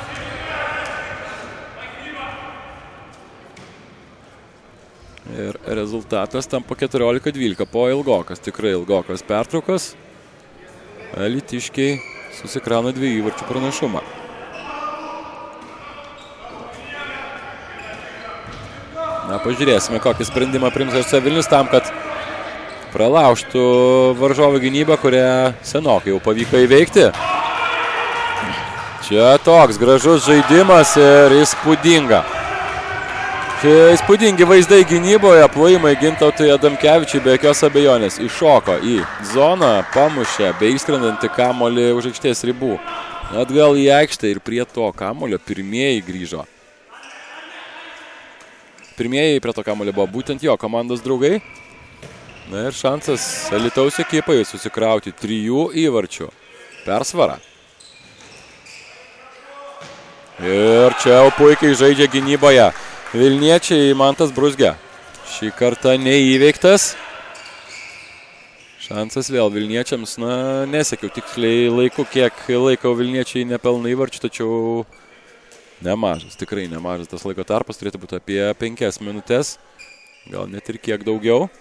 Ir rezultatas tampa 14-12 po ilgokos, tikrai ilgokos pertraukos. Alytiškiai susikrauna 2 įvarčių pranašumą. Na, pažiūrėsime, kokį sprendimą priims HC Vilnius tam, kad pralaužtų varžovų gynybą, kurią senokai jau pavyko įveikti. Čia toks gražus žaidimas ir įspūdinga. Įspūdingi vaizdai gynyboje, plojimai Gintautui Adamkevičiui be jokios abejonės. Iššoko į zoną, pamušė bei išskrendantį kamuolį už aikštės ribų. Atgal į aikštę ir prie to kamuolio pirmieji grįžo. Pirmieji prie to kamuolio buvo būtent jo komandos draugai. Na ir šansas Alytaus ekipai susikrauti 3 įvarčių persvarą. Ir čia jau puikiai žaidžia gynyboje. Vilniečiai Mantas Bruzgė. Šį kartą neįveiktas. Šansas vėl Vilniečiams, nesekiau tiksliai laiku, kiek laiko Vilniečiai nepelna įvarčių, tačiau nemažas, tikrai nemažas tas laiko tarpas, turėtų būti apie 5 minutės, gal net ir kiek daugiau.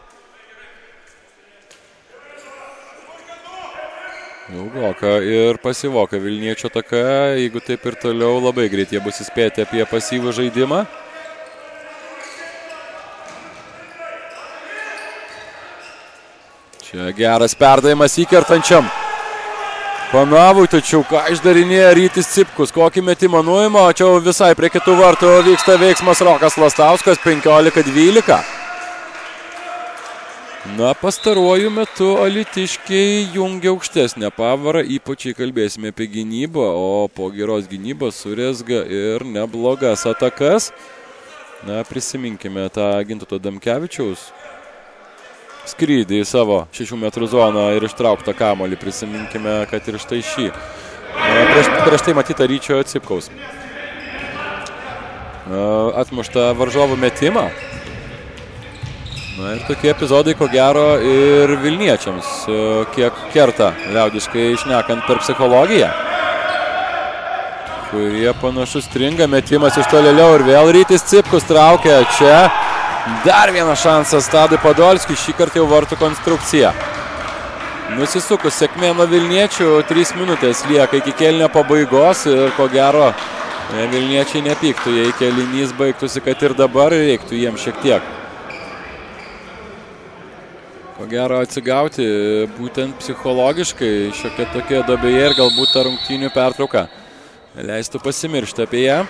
Ilgoka ir pasivoka Vilniečio ataka, jeigu taip ir toliau labai greit jie bus įspėti apie pasyvų žaidimą. Čia geras perdavimas įkertančiam Panavui, tačiau ką išdarinėja Rytis Cipkus, kokį metimą nuima, o čia visai prie kitų vartų vyksta veiksmas. Rokas Lastauskas, 15-12. Pastaruoju metu alytiškiai jungia aukštesnę pavarą, ypač kalbėsime apie gynybą, o po geros gynybos surezga ir neblogas atakas. Prisiminkime tą Gintauto Damkevičiaus skrydį į savo 6 metrų zoną ir ištrauktą kamuolį. Prisiminkime, kad ir štai šį. Prieš tai matyta Ryčio Cipkaus atmuštą varžovų metimą. Ir tokie epizodai, ko gero, ir Vilniečiams kiek kerta, liaudiškai šnekant, per psichologiją, kurie panašus stringa, metimas iš tolėliau ir vėl Rytis Cipkus traukia. Čia dar vienas šansas Tadui Podolskiui, šį kartą jau vartų konstrukcija. Nusisukus sėkmė nuo Vilniečių, 3 minutės lieka iki kėlinio pabaigos ir ko gero Vilniečiai nepyktų, jei kėlinys baigtųsi, kad ir dabar reiktų jiems šiek tiek. Ko gero atsigauti būtent psichologiškai šiokia tokia duobėje ir galbūt ta rungtynių pertrauka leistų pasimiršti apie ją.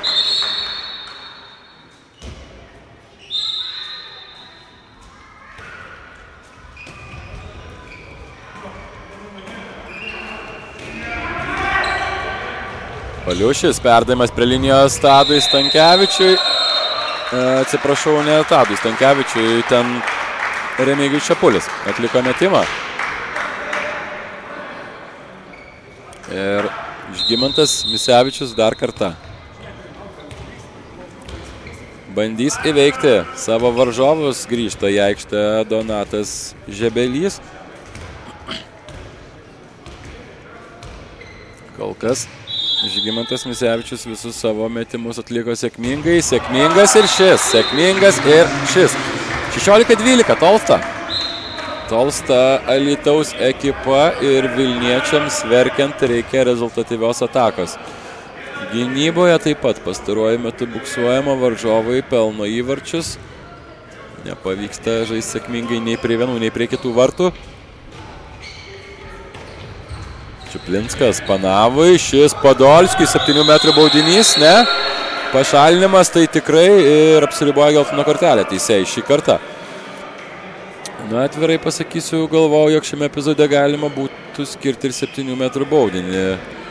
Paliušis, perdavimas prie linijos Tadui Stankevičiui. Atsiprašau, ne Tadui Stankevičiui, ten Remigijus Čepulis atliko metimą. Ir Žygimantas Misevičius dar kartą bandys įveikti savo varžovus. Grįžta į aikštę Donatas Žebelys. Kol kas Žygimantas Misevičius visus savo metimus atliko sėkmingai. Sėkmingas ir šis. Sėkmingas ir šis. 16-12 tolsta Alytaus ekipa ir Vilniečiams verkiant reikia rezultatyvios atakos. Gynyboje taip pat pastaruoju metu buksuojama, varžovai pelno įvarčius. Nepavyksta žaisti sėkmingai nei prie vienų, nei prie kitų vartų. Čiuplinskas Panavui, šis Podolskis, 7 metrų baudinys, ne? Pašalinimas tai tikrai ir apsiriboja geltoną kortelę teisėjai šį kartą. Atvirai pasakysiu, galvojau, jog šiame epizode galima būtų skirti ir 7 metrų baudinį.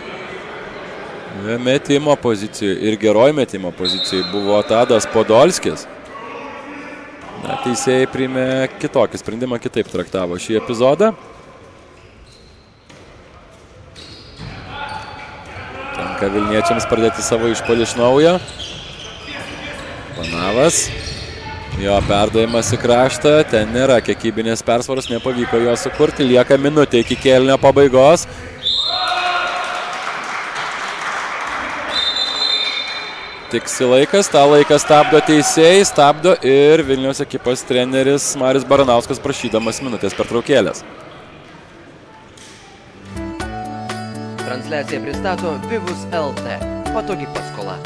Metimo pozicijoje ir geroj metimo pozicijoje buvo Tadas Podolskis. Teisėjai priėmė kitokį sprendimą, kitaip traktavo šį epizodą. Tenka Vilniečiams pradėti savo išpuolį iš naujo. Panavas. Jo perdavimas į kraštą. Ten nėra kiekybinės persvaros, nepavyko jo sukurti. Lieka minutė iki kėlinio pabaigos. Tiksi laikas, tą laiką stabdo teisėjai, stabdo ir Vilniaus ekipos treneris Marius Baranauskas prašydamas minutės pertraukėlės. Transliaciją pristato Vivus LT. Patogi paskola.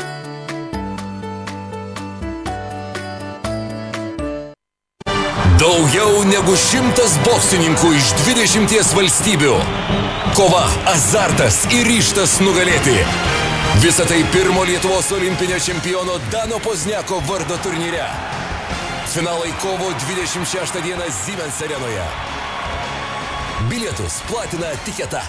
Daugiau negu 100 boksininkų iš 20 valstybių. Kova, azartas ir ryžtas nugalėti. Visą tai pirmo Lietuvos olimpinio čempiono Dano Pozniako vardo turnyre. Finalai kovo 26 dieną Siemens arenoje. Bilietus platina Tiketa.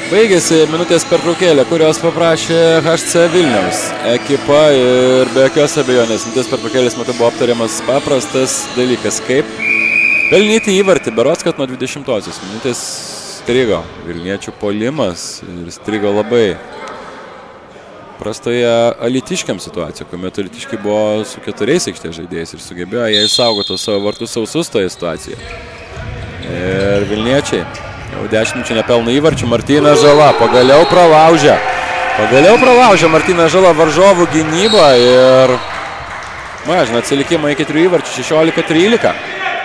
Baigėsi minutės pertraukėlė, kurios paprašė HC Vilniaus ekipa ir be jokios abejonės minutės pertraukėlės metu buvo aptariamas paprastas dalykas, kaip pelnyti įvartį. Berods, kad nuo 20-osios minutės strigo vilniečių puolimas ir strigo labai prastoje alytiškiam situacijoje, kuomet alytiškiai buvo su 4 aikštės žaidėjais ir sugebėjo jie išsaugoti savo vartus sausus toje situacijoje. Ir vilniečiai jau 10 minučių nepelno įvarčių. Martynas Žala pagaliau pralaužė Martynas Žala varžovų gynybą ir mažina atsilikimą iki 3 įvarčių 16-13.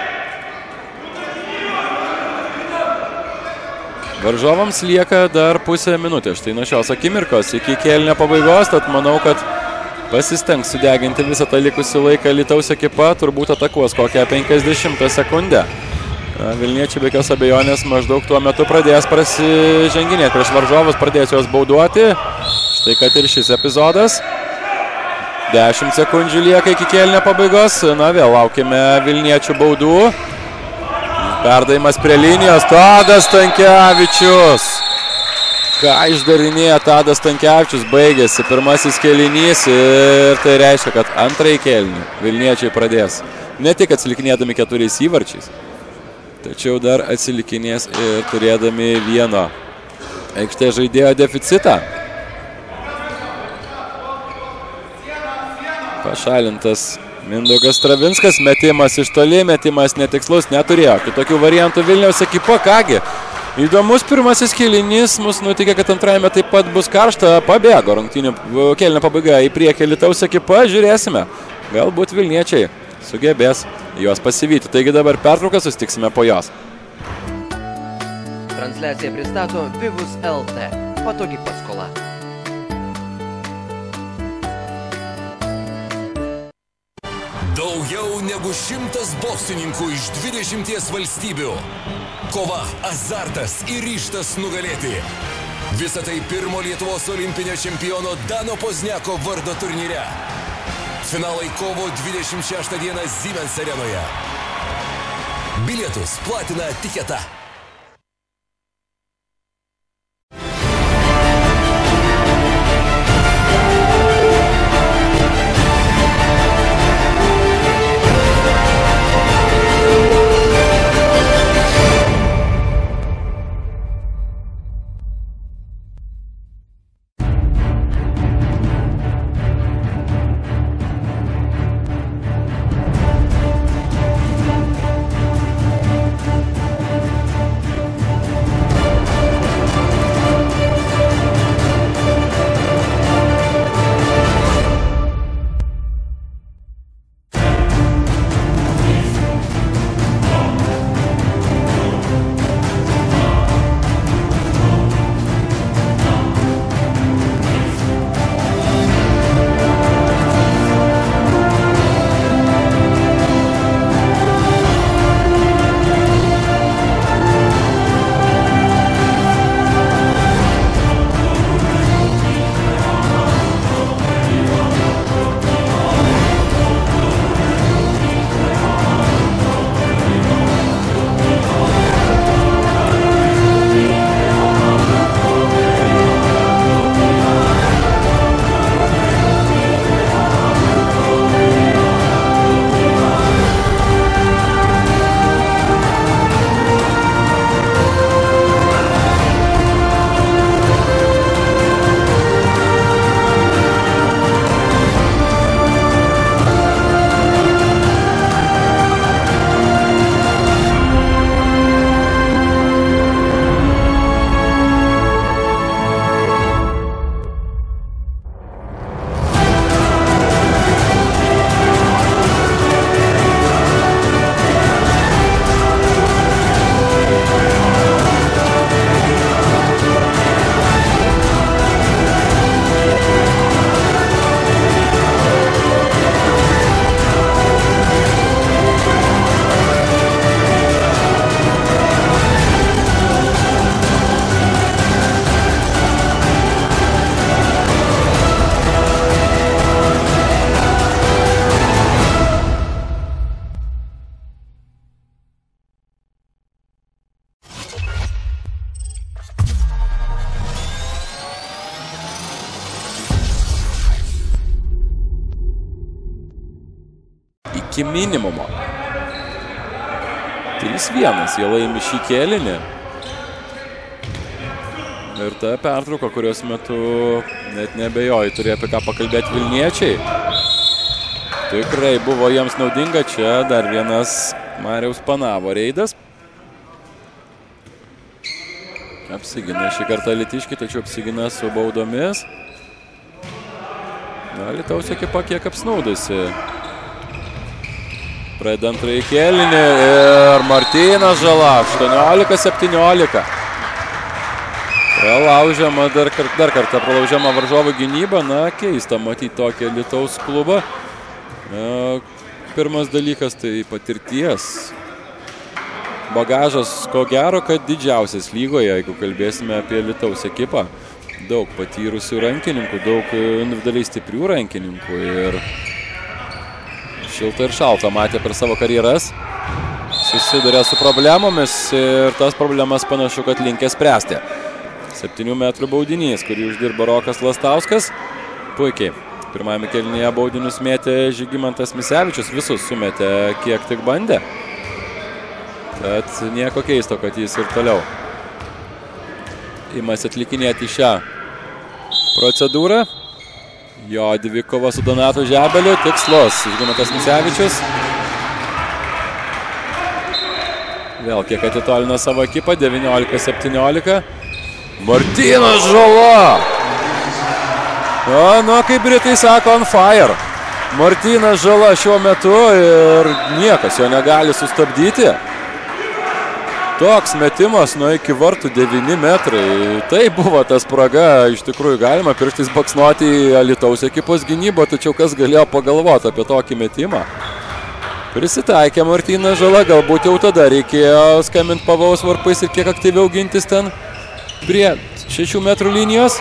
Varžovams lieka dar pusę minutės. Štai nuo šios akimirkos iki kėlinio pabaigos, tad manau, kad pasistengs sudeginti visą tą likusį laiką Alytaus ekipa, turbūt atakuos kokią 50 sekundę. Vilniečiai be jokios abejonės maždaug tuo metu pradės prasiženginėti prieš varžovus, pradės juos bauduoti. Štai kad ir šis epizodas. 10 sekundžių lieka iki kėlinio pabaigos. Na, vėl laukime vilniečių baudų. Perdavimas prie linijos. Tadas Stankevičius. Ką išdarinėja Tadas Stankevičius? Baigėsi pirmasis kėlinys ir tai reiškia, kad antrąjį kėlinį vilniečiai pradės ne tik atsilikinėdami 4 įvarčiais, tačiau dar atsilikinės ir turėdami vieno aikštės žaidėjo deficitą. Pašalintas Mindaugas Stravinskas, metimas iš toli, metimas netikslus, neturėjo kitokių variantų Vilniaus ekipa. Kągi, įdomus pirmasis kėlinys mus nutikė, kad antrajame taip pat bus karšta, pabėgo rungtynių kėlinio pabaiga į priekį Alytaus ekipa, žiūrėsime, galbūt vilniečiai sugebės juos pasivyti. Taigi dabar pertrauką, susitiksime po jos. Transliaciją pristato Vivus LT. Patogi paskola. Daugiau negu 100 boksininkų iš 20 valstybių. Kova, azartas ir ryžtas nugalėti. Visą tai pirmo Lietuvos olimpinio čempiono Dano Pozniako vardo turnyre. Finalai kovo 26 dieną Siemens arenoje. Bilietus platina Tiketa. iki minimumo. 3-1, jie laimi šį kėlinį. Ir ta pertrauka, kurios metu net nebejoju, turėjo apie ką pakalbėti vilniečiai. Tikrai buvo jiems naudinga. Čia dar vienas Mariaus Panavo reidas. Apsigina šį kartą Alytiškiai, tačiau apsigina su baudomis. Alytaus ekipa kiek apsnaudusi. Pradeda antrąjį kėlinį ir Martynas Žala, 18-17. Pralaužiama dar kartą pralaužiama varžovų gynyba. Na, keista matyti tokį Alytaus klubą. Pirmas dalykas tai patirties. Bagažas, ko gero, kad didžiausias lygoje, jeigu kalbėsime apie Alytaus ekipą. Daug patyrusių rankininkų, daug individualiai stiprių rankininkų. Ir šilta ir šalta matė per savo karjeras. Susiduria su problemomis ir tas problemas panašu, kad linkė spręsti. 7 metrų baudinys, kurį uždirba Rokas Lastauskas. Puikiai. Pirmajame kėlinyje baudinius mėtė Žygimantas Misevičius. Visus sumetė, kiek tik bandė. Tad nieko keisto, kad jis ir toliau imasi atlikinėti šią procedūrą. Jo dvikova su Donatu Žebeliu. Tikslus Žygimantas Misevičius. Vėl kiek atitolino savo ekipą. 19-17. Martynas Žala. Kaip britai sako, on fire. Martynas Žala šiuo metu ir niekas jo negali sustabdyti. Toks metimas iki vartų 9 metrai. Tai buvo ta spraga. Iš tikrųjų galima pirštais baksnuoti į Alytaus ekipos gynybą, tačiau kas galėjo pagalvoti apie tokį metimą? Prisitaikė Martynas Žala, galbūt jau tada reikėjo skambinti pavojaus varpais ir kiek aktyviau gintis ten prie 6 metrų linijos.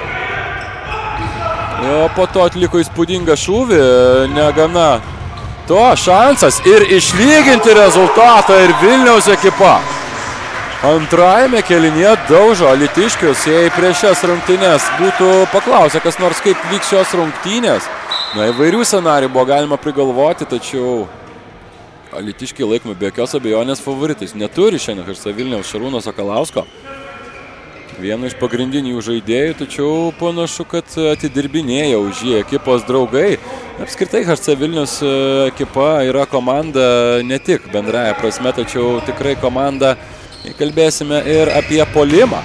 O po to atliko įspūdingą šūvį, negana to šansas ir išlyginti rezultatą ir Vilniaus ekipa. Antrajame kėlinyje daužo Alytiškius, jei prieš šias rungtynes būtų paklausę kas nors, kaip vyks šios rungtynės. Įvairių scenarijų buvo galima prigalvoti, tačiau Alytiškiai laikomi be jokios abejonės favoritais. Neturi šiandien HC Vilniaus Šarūno Sakalausko. Vienu iš pagrindinių žaidėjų, tačiau panašu, kad atidirbinėja už jį ekipos draugai. Apskritai HC Vilnius ekipa yra komanda ne tik bendraja prasme, tačiau tikrai komanda, kalbėsime ir apie puolimą.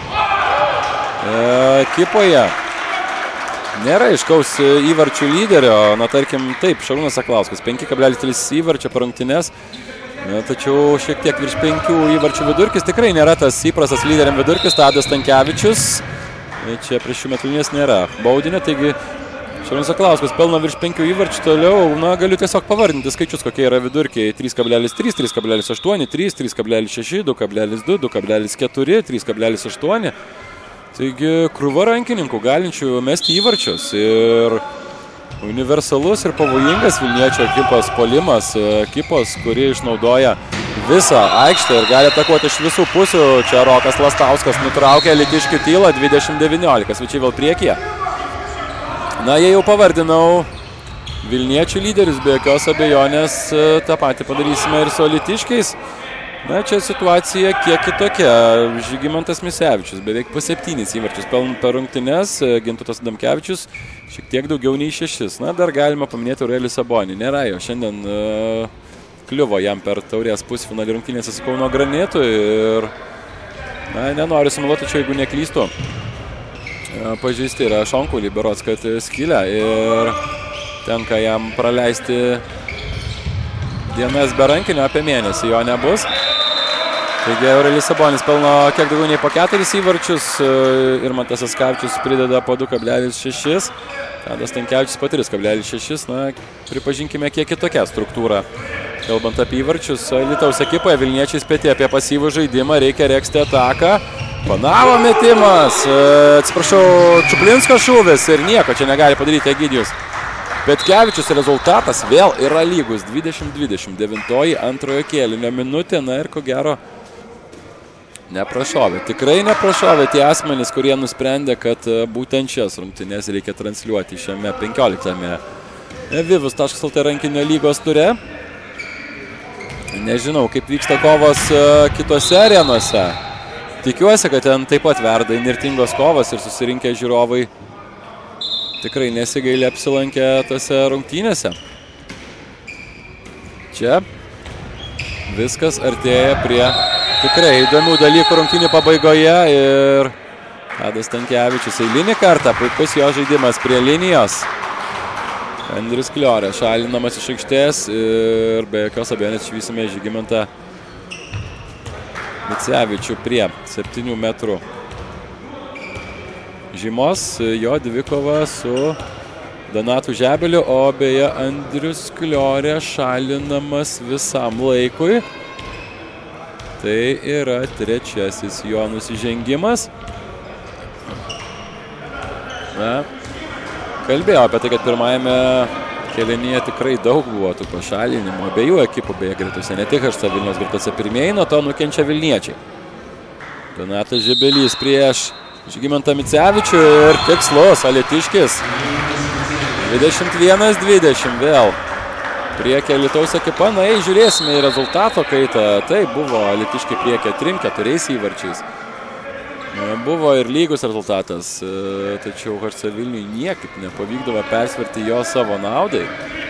Ekipoje nėra aiškaus įvarčių lyderio, tarkim taip, Šarūnas Sakalauskas, 5,3 įvarčio per rungtynes. Tačiau šiek tiek virš 5 įvarčių vidurkis. Tikrai nėra tas įprastas lyderiam vidurkis. Tadas Stankevičius. Čia prieš šių metų linijas nėra baudinio. Taigi Šarūnas Sakalauskas pelno virš 5 įvarčių. Toliau, galiu tiesiog pavardinti skaičius, kokie yra vidurkiai. 3,3, 3,8, 3, 3,6, 2,2, 2,4, 3,8. Taigi krūva rankininkų galinčių mesti įvarčius. Ir universalus ir pavojingas Vilniečio ekipos puolimas, ekipos, kuri išnaudoja visą aikštę ir gali atakuoti iš visų pusių. Čia Rokas Lastauskas nutraukė Alytiškių tylą, 20-19, svečiai vėl priekyje. Jei jau pavardinau Vilniečių lyderius, be jokios abejonės tą patį padarysime ir su Alytiškiais. Čia situacija kiek kitokia. Žygimantas Misevičius beveik po 7 įvarčius pelno per rungtynes, Gintautas Adamkevičius šiek tiek daugiau nei 6. Dar galima paminėti Aurelijų Sabonį. Nėra jo. Šiandien kliuvo jam per taurės pusfinalį rungtynėse su Kauno Granitu ir nenoriu sumeluoti, tačiau jeigu neklystu, pažeisti yra šonkaulį berods, kad skylę ir tenka jam praleisti dienas be rankinio, apie mėnesį jo nebus. Taigi Aurelijus Sabonis pelno kiek daugiau nei po 4 įvarčius, Irmantas Askavičius prideda po 2,6, Tadas Stankevičius po 3,6. Pripažinkime kiek kitokią struktūrą. Kalbant apie įvarčius, Alytaus ekipoje Vilniečiai spėti apie pasyvų žaidimą, reikia regzti ataką. Panavo metimas, Čuplinsko šūvis ir nieko čia negali padaryti Egidijus Petkevičius. Rezultatas vėl yra lygus, 20-20, 9 antrojo kėlinio minutė. Ir ko gero neprašovė, tikrai neprašovė tie asmenys, kurie nusprendė, kad būtent šias rungtynes reikia transliuoti šiame 15-ame Vivus.lt rankinio lygos ture. Nežinau, kaip vyksta kovos kitose arenose. Tikiuosi, kad ten taip pat verda įnirtingos kovos ir susirinkę žiūrovai tikrai nesigailė apsilankę tose rungtynėse. Čia viskas artėja prie tikrai įdomių dalykų rungtynių pabaigoje ir Tadas Stankevičius eilinį kartą, puikus jo žaidimas prie linijos. Andrius Kliorė šalinamas iš aikštės ir be jokios abejonės išvysime Žygimantą Micevičių prie 7 metrų žymos. Jo dvikova su Donatu Žebeliu, o beje Andrius Kliorė šalinamas visam laikui. Tai yra trečiasis jo nusižengimas. Na, kalbėjau apie tai, kad pirmajame kėlinyje tikrai daug buvo tų pašalinimų. Abiejų ekipų beje gretose, ne tik HC Vilniaus gretose pirmieji, nuo to nukenčia vilniečiai. Donatas Žebelys prieš Žygimantą Micevičių ir tikslus alytiškis. 21-20 vėl. Priekyje Alytaus ekipa, na, žiūrėsime į rezultato kaitą. Tai buvo alytiškiai priekyje 3-4 įvarčiais. Buvo ir lygus rezultatas, tačiau HC Vilniui niekaip nepavykdavo persverti jo savo naudai.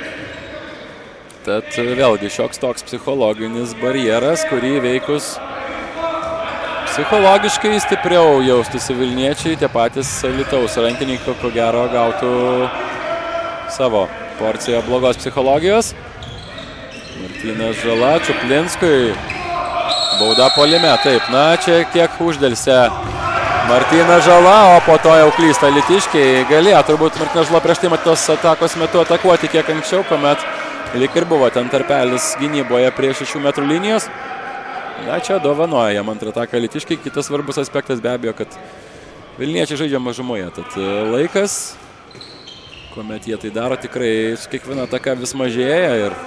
Tad vėlgi šioks toks psichologinis barjeras, kurį veikus psichologiškai stipriau jaustųsi vilniečiai, tie patys Alytaus rankininkai, ko gero gautų savo porciją blogos psichologijos. Martynas Žala, Čuplinskui, bauda puolime, taip, na čia kiek uždelsė Martynas Žala, o po to jau klysta alytiškiai. Galėjo turbūt Martynas Žala prieš tai matytos atakos metu atakuoti kiek anksčiau, kuomet lyg ir buvo ten tarpelis gynyboje prie 6 metrų linijos. Na čia dovanoja jam antrą ataką alytiškiai. Kitas svarbus aspektas be abejo, kad vilniečiai žaidžia mažumoje. Tad laikas, kuomet jie tai daro, tikrai su kiekviena ataka vis mažėja ir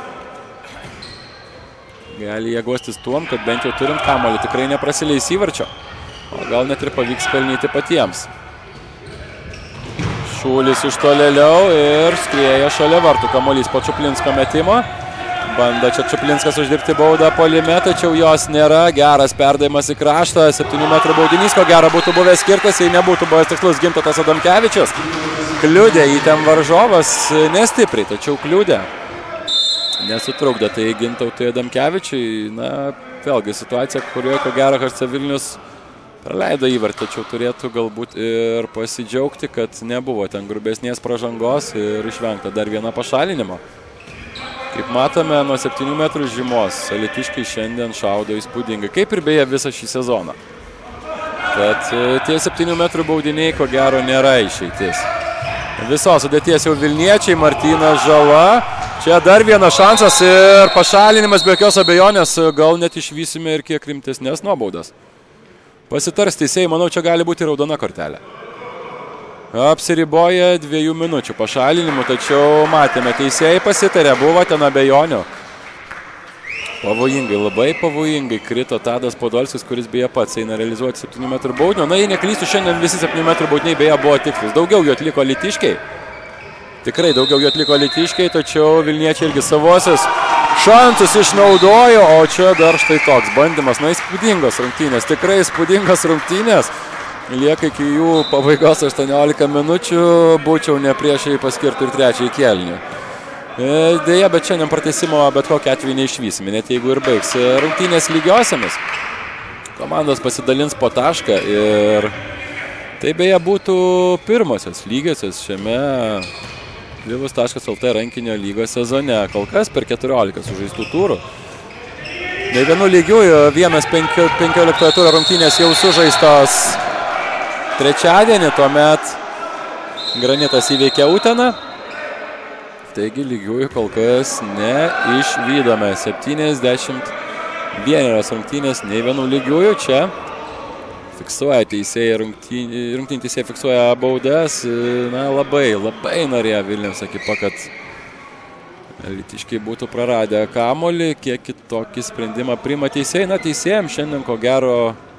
gali jie guostis tuom, kad bent jau turint kamuolį tikrai neprasileis įvarčio. O gal net ir pavyks pelnyti patiems. Šulis iš tolėliau ir skrieja šalia vartų. Kamuolys po Čuplinsko metimo. Bando čia Čuplinskas uždirbti baudą puolime, tačiau jos nėra. Geras perdavimas į kraštą. 7 metrų baudinys, ko gero būtų buvęs skirtas, jei nebūtų buvęs tikslus Gintautas Adamkevičius. Kliudė į ten varžovas nestipriai, tačiau kliudė. Nesutrukdė tai Gintautui Adamkevičiui. Na, vėlgi situacija, kurioje ko gero HC Vilnius praleido įvartį, tačiau turėtų galbūt ir pasidžiaugti, kad nebuvo ten grubesnės pražangos ir išvengta dar viena pašalinimo. Kaip matome, nuo 7 metrų žymos alytiškiai šiandien šaudo įspūdingai, kaip ir beje visą šį sezoną. Tad tie 7 metrų baudiniai ko gero nėra išeitis. Visos sudėties jau vilniečiai, Martynas Žala. Čia dar vienas šansas ir pašalinimas be jokios abejonės, gal net išvysime ir kiek rimtesnės nuobaudas. Pasitars teisėjai, manau, čia gali būti raudona kortelė. Apsiriboja 2 minučių pašalinimu, tačiau matėme, teisėjai pasitarė, buvo ten abejonių. Pavojingai, labai pavojingai krito Tadas Podolskis, kuris beje pats eina realizuoti 7 metrų baudinio. Na, jei neklystu, šiandien visi 7 metrų baudiniai beje buvo tikslus. Daugiau jų atliko alytiškiai. Tikrai daugiau jų atliko alytiškiai, tačiau vilniečiai irgi savosios šansus išnaudojo, o čia dar štai toks bandymas. Na, įspūdingos rungtynės, tikrai įspūdingos rungtynės. Lieka iki jų pabaigos 18 minučių, būčiau ne prieš jį paskirti ir trečiąjį kėlinį. Deja, bet šiandien pratęsimo bet kokiu atveju neišvysime, net jeigu ir baigs rungtynės lygiosiamis. Komandos pasidalins po tašką ir tai beje būtų pirmosios lygiosios šiame Vilnius.lt rankinio lygos sezone. Kol kas per 14 sužaistų turų. Ne vienu lygiųjų, vienas 15 turų rungtynės jau sužaistos trečiadienį, tuomet Granitas įveikė Uteną. Taigi lygiųjų kol kas neišvydome. 71 rungtynės, nei vienų lygiųjų. Čia fiksuoja teisėjai, rungtynių teisėjai fiksuoja baudas. Na, labai norėjo Vilniaus ekipa, kad alytiškiai būtų praradę kamuolį. Kiek kitokį sprendimą priima teisėjai. Na, teisėjams šiandien ko gero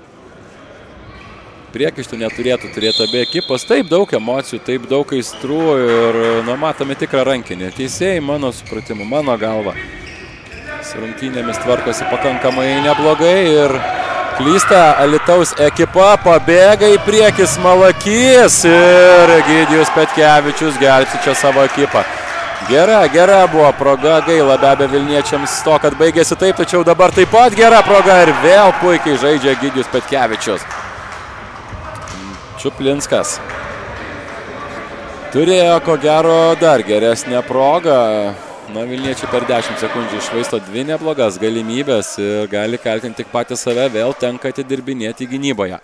priekaištų neturėtų turėti abi ekipos. Taip daug emocijų, taip daug aistrų ir, na, matome tikrą rankinį. Teisėjai, mano supratimu, mano galva, su rungtynėmis tvarkosi pakankamai neblogai ir klysta Alytaus ekipa, pabėga į priekį Smalakys ir Egidijus Petkevičius gelbsti čia savo ekipą. Gera buvo proga, gaila be abejo Vilniečiams to, kad baigėsi taip, tačiau dabar taip pat gera proga ir vėl puikiai žaidžia Egidijus Petkevičius. Čuplinskas turėjo ko gero dar geresnę progą. Na, Vilniečiai per 10 sekundžių išvaisto 2 neblogas galimybės ir gali kaltinti tik patį save, vėl tenka atidirbinėti gynyboje.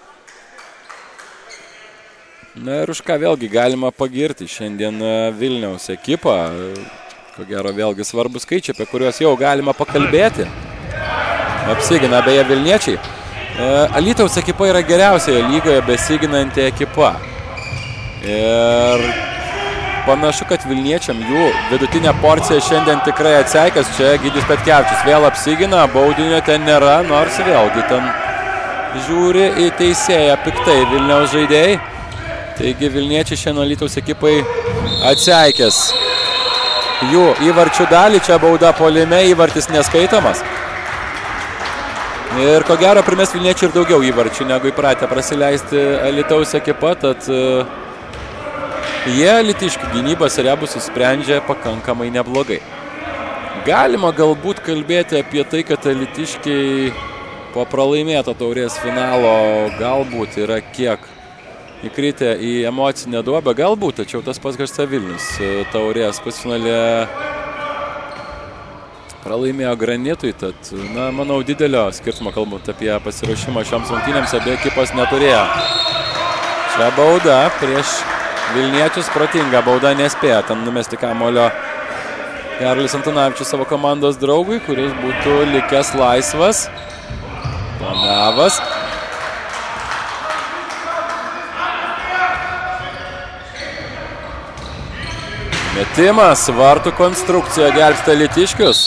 Na ir už ką vėlgi galima pagirti šiandien Vilniaus ekipą. Ko gero vėlgi svarbus skaičiai, apie kuriuos jau galima pakalbėti. Apsigina beje Vilniečiai. Alytaus ekipa yra geriausioje lygoje besiginanti ekipa. Ir panašu, kad Vilniečiam jų vidutinė porcija šiandien tikrai atseikęs. Čia Egidijus Petkevičius vėl apsigina, baudinio ten nėra, nors vėlgi ten žiūri į teisėją piktai Vilniaus žaidėjai. Taigi Vilniečiai šiandien Alytaus ekipai atseikęs jų įvarčių dalį. Čia bauda puolime, įvartis neskaitomas. Ir ko gero primės Vilniečiai ir daugiau įvarčių negu įpratę prasileisti Alytaus ekipa, tad jie alytiškių gynybos rebus susprendžia pakankamai neblogai. Galima galbūt kalbėti apie tai, kad alytiškiai po pralaimėto taurės finalo galbūt yra kiek įkritę į emocinę duobę, galbūt, tačiau tas pats HC Vilnius taurės pusfinalė pralaimėjo Granitui, tad, na, manau, didelio skirtumo kalbant apie pasiruošimą šioms rungtynėms abi ekipos neturėjo. Čia bauda prieš Vilniečius, protinga bauda, nespėjo ten numesti kamuolio Karolis Antanavičius savo komandos draugui, kuris būtų likęs laisvas. Panavas. Metimas, vartų konstrukcija gelbsti alytiškius.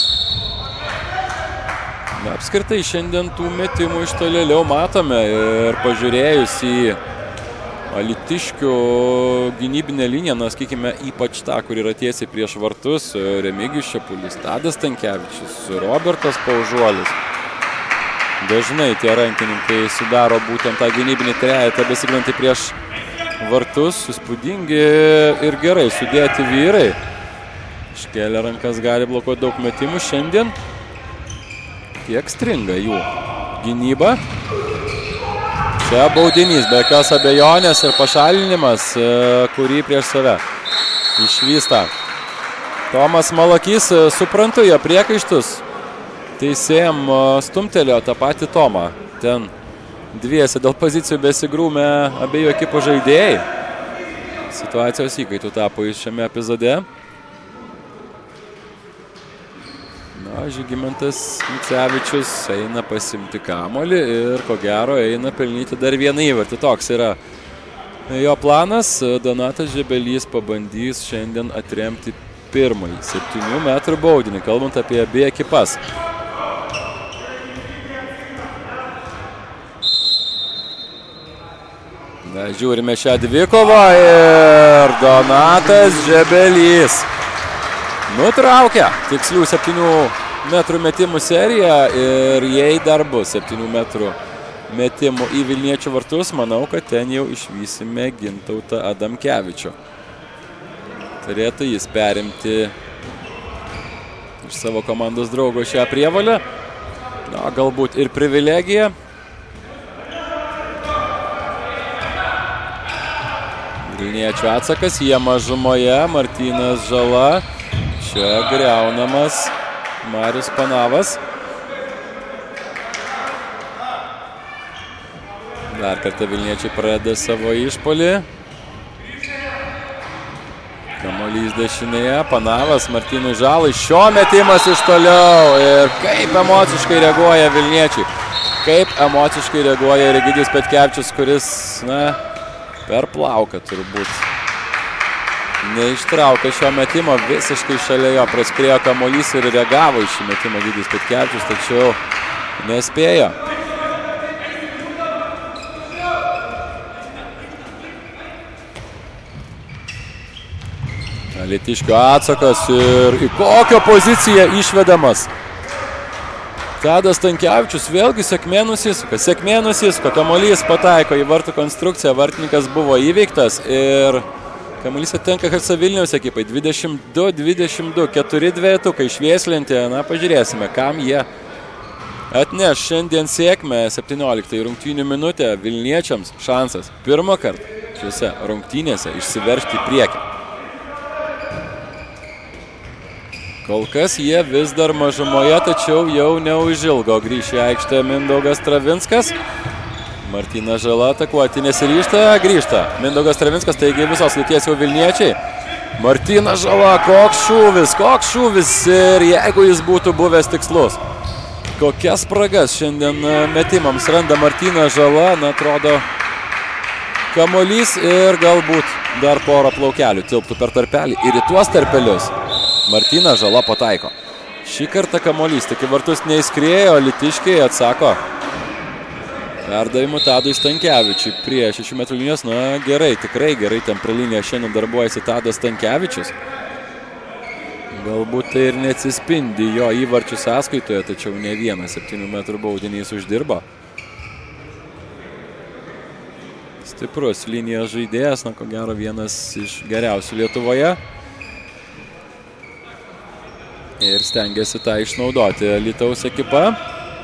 Na, apskritai šiandien tų metimų iš tolėliau matome ir pažiūrėjus į alytiškių gynybinę liniją, na, sakykime, ypač tą, kur yra tiesiai prieš vartus, Remigijus Čepulis, Tadas Stankevičius, Robertas Paužuolis. Dažnai tie rankininkai sudaro būtent tą gynybinį trejetą besiginantį prieš vartus, įspūdingi ir gerai sudėti vyrai. Iškėlę rankas gali blokuoti daug metimų šiandien. Kiek stringa jų gynyba. Čia baudinys, be jokios abejonės ir pašalinimas, kurį prieš save išvysta Tomas Malakys. Suprantu jo priekaištus. Teisėjam stumtelėjo tą patį Tomą. Ten dviese dėl pozicijų besigrūmė abiejų ekipų žaidėjai. Situacijos įkaitų tapo šiame epizode. Na, Žygimantas Micevičius eina pasimti kamuolį ir ko gero eina pelnyti dar vieną įvartį. Toks yra jo planas. Donatas Žebelys pabandys šiandien atremti pirmąjį 7 metrų baudinį, kalbant apie abi ekipas. Na, žiūrime šią dvikovą ir Donatas Žebelys nutraukia tikslių 7 metrų metimų seriją ir jei dar bus 7 metrų metimų į Vilniečių vartus, manau, kad ten jau išvysime Gintautą Adamkevičių. Turėtų jis perimti iš savo komandos draugo šią prievolę. Na, galbūt ir privilegiją. Vilniečių atsakas, jie mažumoje, Martynas Žala. Čia griaunamas Marius Panavas. Dar kartą Vilniečiai pradeda savo išpolį. Kamuolys dešinėje, Panavas Martynui Žalai. Šio metimas iš toliau ir kaip emociškai reaguoja Vilniečiai. Kaip emociškai reaguoja Egidijus Petkevičius, kuris, na, per plauką turbūt neištraukė šio metimo, visiškai šalia jo praskrėjo kamuolys ir reagavo į šį metimą Egidijus Petkevičius, tačiau nespėjo. Alytiškio atsakas ir į kokią poziciją išvedamas Tadas Stankevičius vėlgi sėkmė nusisuka, kamuolys pataiko į vartų konstrukciją, vartininkas buvo įveiktas ir kamuolys atitenka Herco Vilniaus ekipai 22-22, 4 dvejetukai švieslinti, na pažiūrėsime, kam jie atneš šiandien sėkmę. 17 rungtynių minutę vilniečiams šansas pirmą kartą šiuose rungtynėse išsiveržti į priekį. Kol kas jie vis dar mažumoje, tačiau jau neužilgo grįš į aikštę Mindaugas Stravinskas. Martynas Žala atakuoti nesiryžta, grįžta Mindaugas Stravinskas, taigi visos lyties jau vilniečiai. Martynas Žala, koks šūvis ir jeigu jis būtų buvęs tikslus. Kokias spragas šiandien metimams randa Martynas Žala, na atrodo kamuolys ir galbūt dar porą plaukelių tilptų per tarpelį ir į tuos tarpelius Martynas Žala pataiko. Šį kartą kamuolys tik į vartus neįskriejo, Alytiškiai atsako perdavimu Tadui Stankevičiui prie 6 metrų linijos. Na gerai, tikrai gerai ten prie linijos šiandien darbuojasi Tadas Stankevičius. Galbūt tai ir neatsispindi jo įvarčių sąskaitoje, tačiau ne vieną 7 metrų baudinys uždirbo. Stiprus linijos žaidėjas, na ko gero vienas iš geriausių Lietuvoje. Ir stengiasi tą išnaudoti Alytaus ekipa.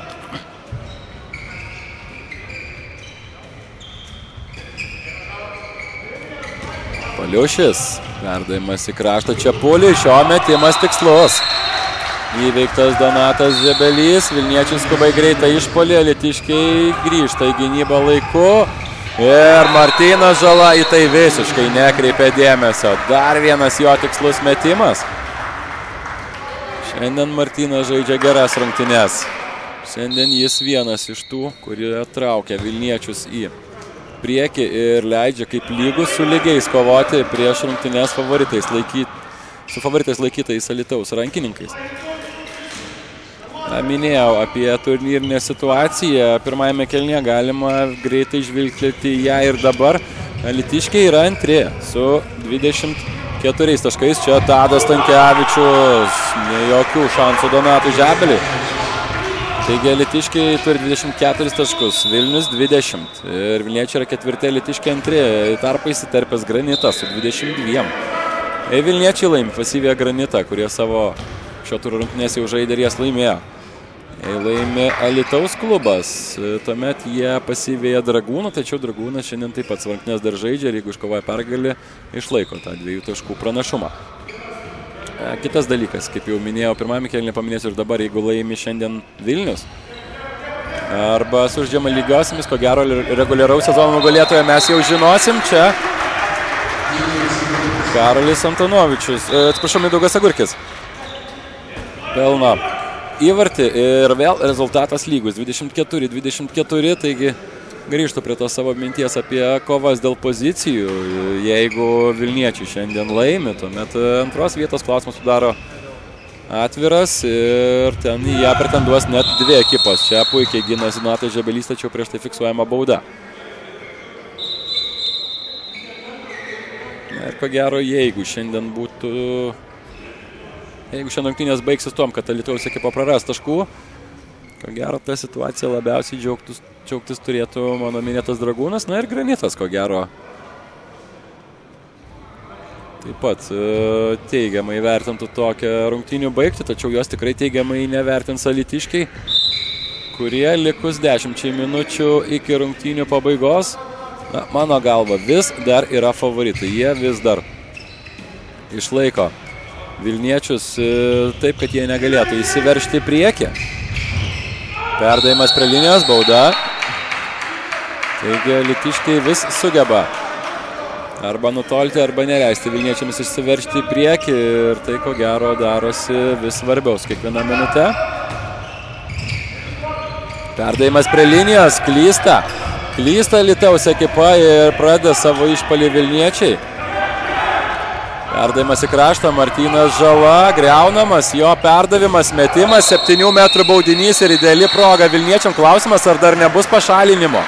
Paliušis, perdavimas į kraštą Čepuliui, šio metimas tikslus. Įveiktas Donatas Žebelys, vilniečiai skubai greitą išpuolį, alytiškiai grįžta į gynybą laiku. Ir Martynas Žala į tai visiškai nekreipė dėmesio. Dar vienas jo tikslus metimas. Šiandien Martynas žaidžia geras rungtynes. Šiandien jis vienas iš tų, kurie traukia vilniečius į priekį ir leidžia kaip lygus su lygiais kovoti prieš rungtynes su favoritais laikytais Alytaus rankininkais. Minėjau apie turnyrinę situaciją. Pirmajame kėlinyje galima greitai žvilgtelėti ją ir dabar. Alytiškiai yra antri su 24 taškais. Čia Tadas Stankevičius, ne jokių šansų Donatui Žebeliui. Taigi Alytiškiai turi 24 taškus, Vilnius 20. Ir vilniečiai yra ketvirti, Alytiškiai antri. Tarpai įsiterpęs Granitas su 22. Vilniečiai laimi pasyvėje Granitą, kurie savo šio turo rungtynės jau žaidė ir jas laimėjo. Laimi Alytaus klubas, tuomet jie pasyvėja Dragūną, tačiau Dragūnas šiandien taip pat rungtynes dar žaidžia ir jeigu iškovoja pergalį, išlaiko tą 2 taškų pranašumą. Kitas dalykas, kaip jau minėjau, pirmame kėlinyje paminėsiu ir dabar, jeigu laimi šiandien Vilnius arba sužaidžiama lygiosiamis, ko gero reguliaraus sezono nugalėtojo mes jau žinosim. Čia Karolis Antonovičius, atsiprašau, Mindaugas Agurkis pelno įvartį ir vėl rezultatas lygus 24-24, taigi grįžtu prie to savo minties apie kovas dėl pozicijų. Jeigu vilniečiai šiandien laimi, tuomet antros vietos klausimas sudaro atviras ir ten į ją pretenduos net 2 ekipos. Čia puikiai gynasi Donatas Žebelys, tačiau prieš tai fiksuojama bauda. Ir ko gero, jeigu šiandien rungtynės baigsis tom, kad Alytaus ekipa praras taškų, ko gero ta situacija labiausiai džiaugtis turėtų mano minėtas Dragūnas, na ir Granitas, ko gero taip pat teigiamai vertintų tokią rungtynių baigtį, tačiau jos tikrai teigiamai nevertins alytiškiai, kurie likus 10 minučių iki rungtynių pabaigos, na, mano galva, vis dar yra favoritai. Jie vis dar išlaiko vilniečius taip, kad jie negalėtų įsiveržti į priekį. Perdavimas prie linijos, bauda. Taigi alytiškiai vis sugeba arba nutolti, arba neleisti vilniečiams išsiveržti į priekį ir tai, ko gero, darosi vis svarbiaus kiekvieną minutę. Perdavimas prie linijos, klysta Alytaus ekipa ir pradeda savo išpalį vilniečiai. Perdavimas į kraštą, Martynas Žala, griaunamas, jo perdavimas, metimas, 7 metrų baudinys ir ideali proga vilniečiam. Klausimas, ar dar nebus pašalinimo.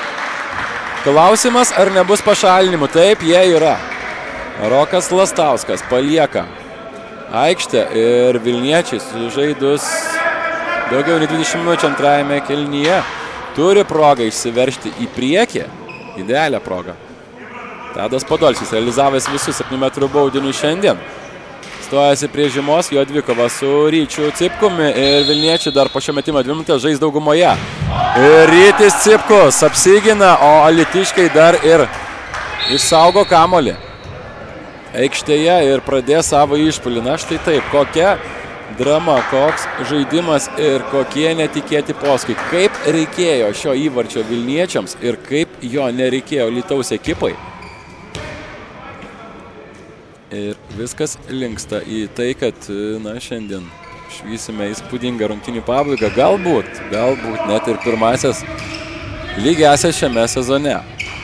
Taip, jie yra. Rokas Lastauskas palieka aikštę ir vilniečiai sužaidus Daugiau nei 20 minučių antrajame kėlinyje. Turi progą išsiveržti į priekį. Idealią progą. Tadas Podolskis realizavęs visus 7 metrų baudinių šiandien. Stojasi prie žymos, jo dvikova su Ryčiu Cipkumi ir Vilniečiai dar po šio metimo 2 minutės žais daugumoje. Ir Rytis Cipkus apsigina, o alytiškiai dar ir išsaugo kamuolį aikštėje ir pradės savo išpulį. Na štai taip, kokia drama, koks žaidimas ir kokie netikėti posūkiai. Kaip reikėjo šio įvarčio Vilniečiams ir kaip jo nereikėjo Alytaus ekipai. Ir viskas linksta į tai, kad na, šiandien švysime įspūdingą rungtynių pabaigą. Galbūt net ir pirmasias lygiasias šiame sezone.